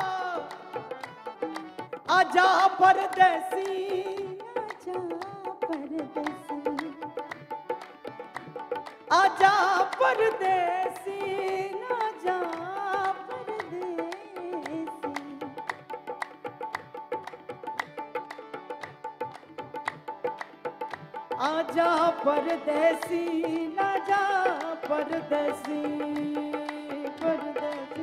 आजा परदेसी आजा परदेसी आजा परदेसी आजा परदेसी आजा परदेसी ना जा परदेसी परदेसी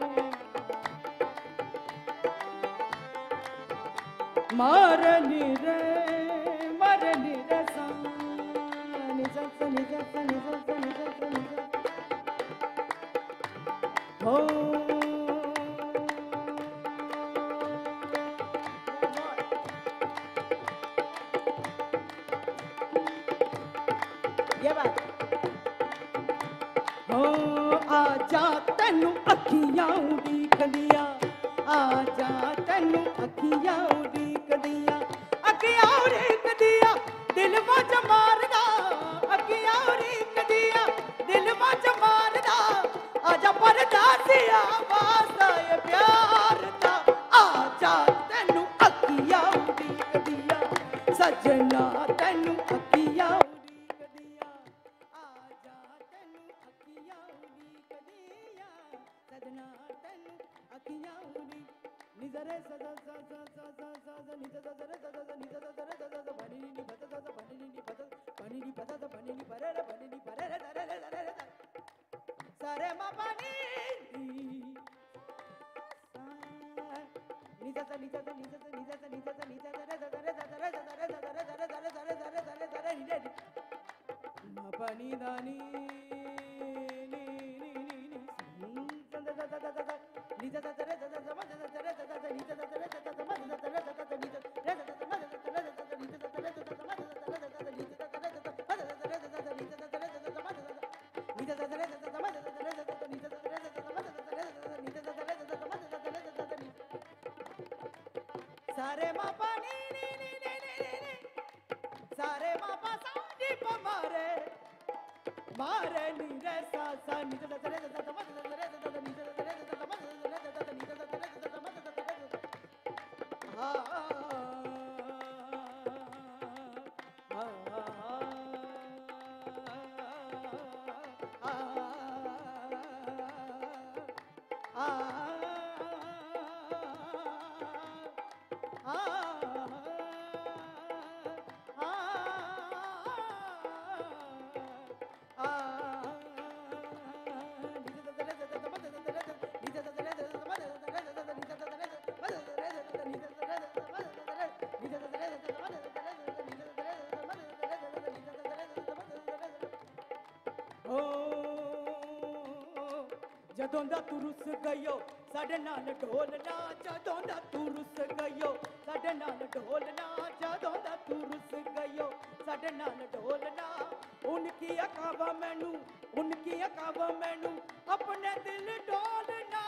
मारनी रे मारनी रे सा निजा सा निजा सा निजा सा निजा सा निजा हो ये बात हो आजा तेनू अखियां उड़ीक दिया आजा तेनू अखियां उड़ीक दिया अखियां उड़ीक दिया दिल मच मारदा अखियां उड़ीक दिया दिल मच मारदा आजा परदासिया वास्ता ये प्यार दा आजा तेनू अखियां उड़ीक दिया सजना तेनू अखियां उड़ीक दिया आजा तेनू अखियां उड़ीक दिया सजना तेनू अखियां उड़ीक निजरे सदा सा सा सा सा सा सा निज सा जरे सा सा निज सा जरे सा सा बनी नी बता सा बनी नी बता बनी नी बता सा बनी नी परे रे बनी नी परे रे रे रे रे सारे मा बनी निज सा निज सा निज सा निज सा निज सा निज सा जरे सा जरे सा जरे सा जरे सा जरे जरे जरे जरे जरे जरे जरे नी रे मा बनी दानी नी नी नी नी संद सा सा सा सा निज सा जरे सा सा मा सा जरे सा सा निज सा जरे सा सा मा सा जरे सा सा निज रे सा सा मा सा जरे सा सा निज सा जरे सा सा मा सा जरे सा सा निज सा जरे सा सा मा सा जरे सा सा निज सा जरे सा सा मा सा जरे सा सा निज सा जरे सा सा मा सा जरे सा सा निज सा जरे सा सा निज सा जरे सा सा मा सा जरे सा सा निज सा जरे सा सा निज सारे मा पा नी नी नी नी नी नी सारे मा पा सा नी पा मारे मारे नी रे सा सा निज सा जरे सा सा मा सा जरे सा सा निज सा जरे सा सा मा सा जरे सा सा निज सा जरे सा सा मा सा जरे सा हा ਜਦੋਂ ਦਾ ਤੂੰ ਰੁੱਸ ਗਈਓ ਸਾਡੇ ਨਾਲ ਢੋਲਣਾ ਜਦੋਂ ਦਾ ਤੂੰ ਰੁੱਸ ਗਈਓ ਸਾਡੇ ਨਾਲ ਢੋਲਣਾ ਜਦੋਂ ਦਾ ਤੂੰ ਰੁੱਸ ਗਈਓ ਸਾਡੇ ਨਾਲ ਢੋਲਣਾ ਉਨਕੀ ਅਕਾਵਾ ਮੈਨੂੰ ਉਨਕੀ ਅਕਾਵਾ ਮੈਨੂੰ ਆਪਣੇ ਦਿਲ ਢੋਲਣਾ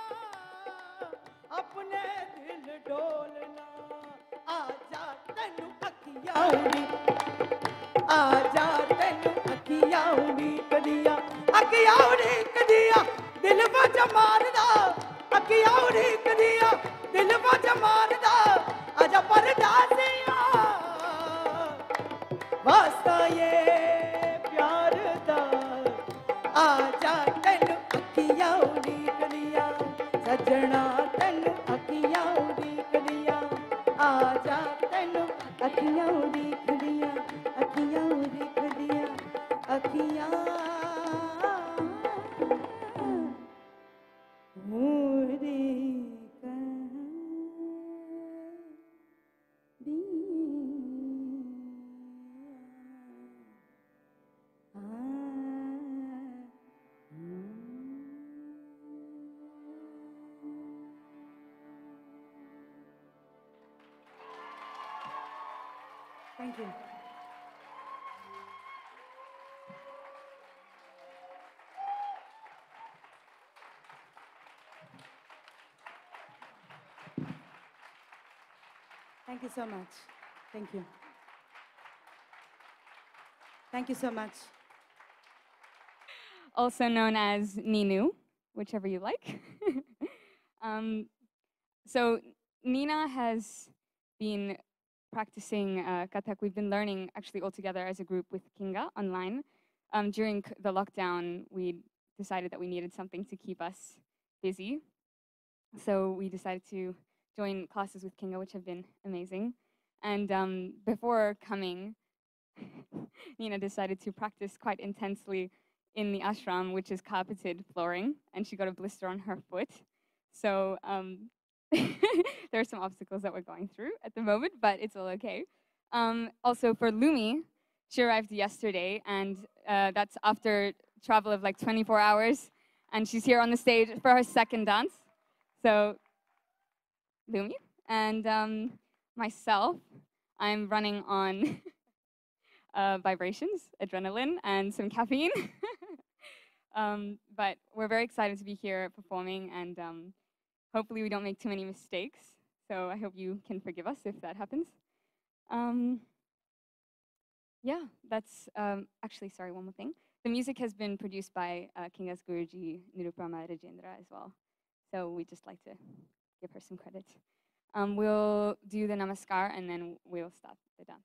ਆਪਣੇ ਦਿਲ ਢੋਲਣਾ ਆਜਾ ਤੈਨੂੰ ਅੱਖੀਆਂ ਉਡੀ ਆਜਾ ਤੈਨੂੰ ਅੱਖੀਆਂ ਉਡੀ ਕਦੀਆਂ ਅੱਖੀਆਂ ਉਡੀ ਕਦੀਆਂ दिल मच मारदा अखियां उड़ीक दिया दिल मच मारदा आजा परदासिया वास्ता ये प्यार दा आजा तेनू अखियां उड़ीक दिया सजना तेनू अखियां उड़ीक दिया आजा तेनू अखियां उड़ीक दिया अखियां उड़ीक दिया अखियां Thank you. Thank you so much. Thank you. Thank you so much. Also known as Ninu, whichever you like. um, so Nina has been practicing uh, Kathak. We've been learning actually all together as a group with Kinga online. Um, during c- the lockdown, we decided that we needed something to keep us busy. So we decided to join classes with Kinga, which have been amazing. And um, before coming, Nina decided to practice quite intensely in the ashram, which is carpeted flooring, and she got a blister on her foot. So um, there are some obstacles that we're going through at the moment, but it's all okay. Um, also for Lumi, she arrived yesterday, and uh, that's after travel of like twenty-four hours, and she's here on the stage for her second dance. So Lumi, and um, myself, I'm running on uh, vibrations, adrenaline, and some caffeine. um, but we're very excited to be here performing, and um, hopefully we don't make too many mistakes. So I hope you can forgive us if that happens. Um, yeah, that's um, actually, sorry, one more thing. The music has been produced by uh, Kinga's Guruji, Nirupama Rajendra as well. So we just like to give her some credit. Um, we'll do the namaskar and then we'll start the dance.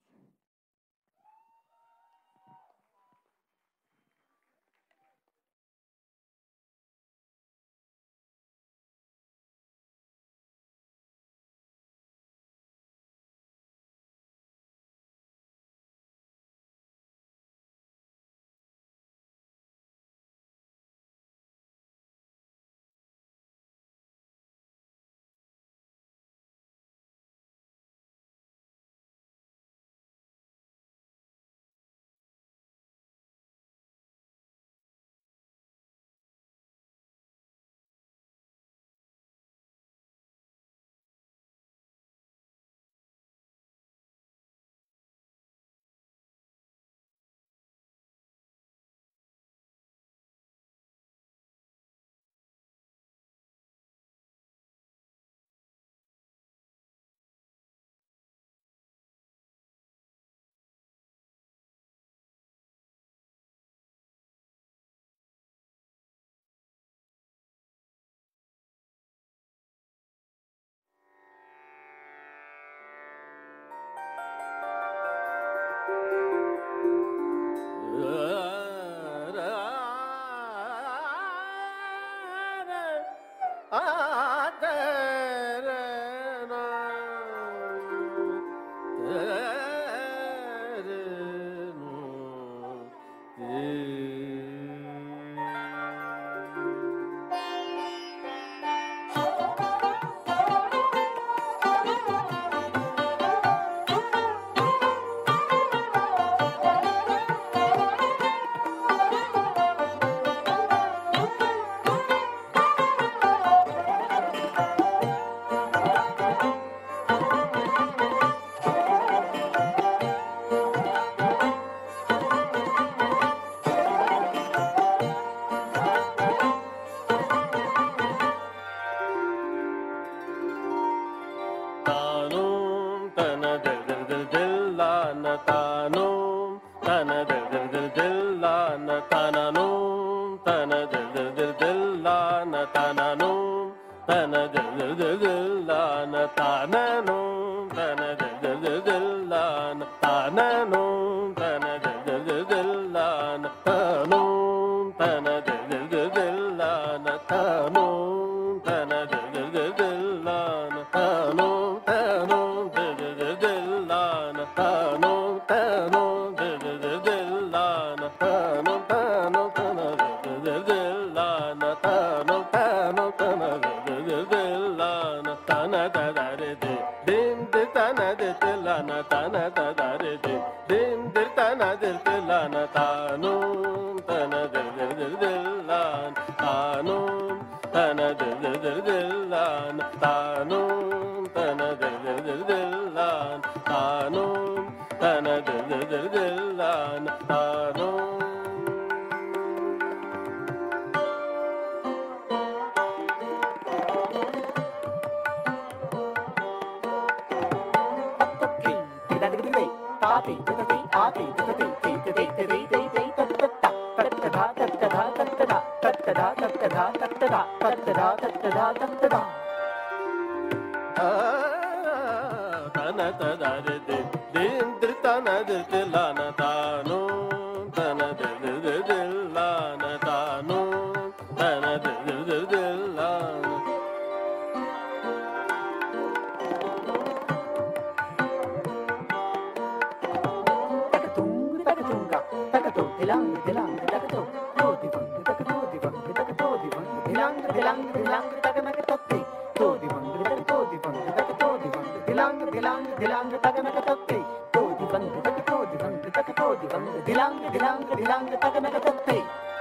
dilang dilang tak to to di bang tak to di bang tak to di bang dilang dilang dilang tak nak totti to di bang tak to di bang tak to di bang dilang dilang dilang tak nak totti to di bang tak to di bang tak to di bang dilang dilang dilang tak nak totti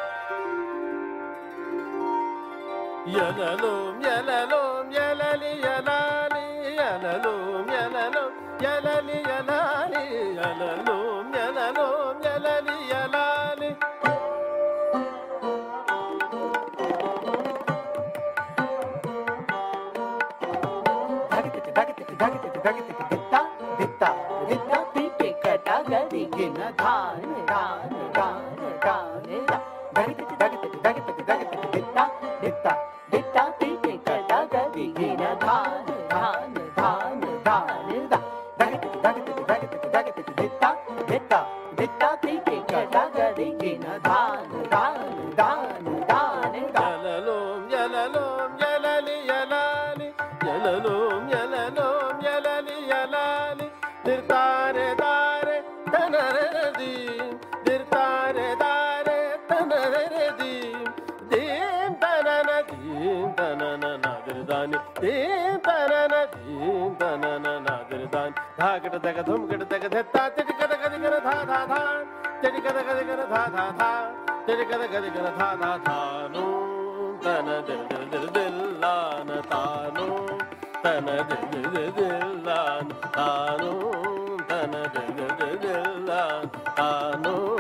yalalum yalalum yalali yalali yalalum yalalum yalali yalali yalalum yalalum yalali yalali dagit dagit dagit dagit ditta ditta ditta pite kata gadi gina dhan dhan dhan dhan dagit dagit dagit dagit ditta ditta ditta pite kata gadi gina dhan dhan dhan dhan dagit dagit dagit dagit ditta ditta ditta pite kata gadi gina dhan dhan dhan dhan yalalum yalalum yalali yalali yalalum yalalum yalali yalali dirtare dare tanare di dirtare dare tanare di dim tanana dim tanana nadirdani dim tanana dim tanana nadirdani dhagata daga dhumgata daga dhetta titikata gadigara dha dha dha titikata gadigara dha dha dha titikata gadigara dha dha dha nu tana dil dil dil dil lana tanu tana dil dil dil dil lana tanu tana dil dil dil dil lana tanu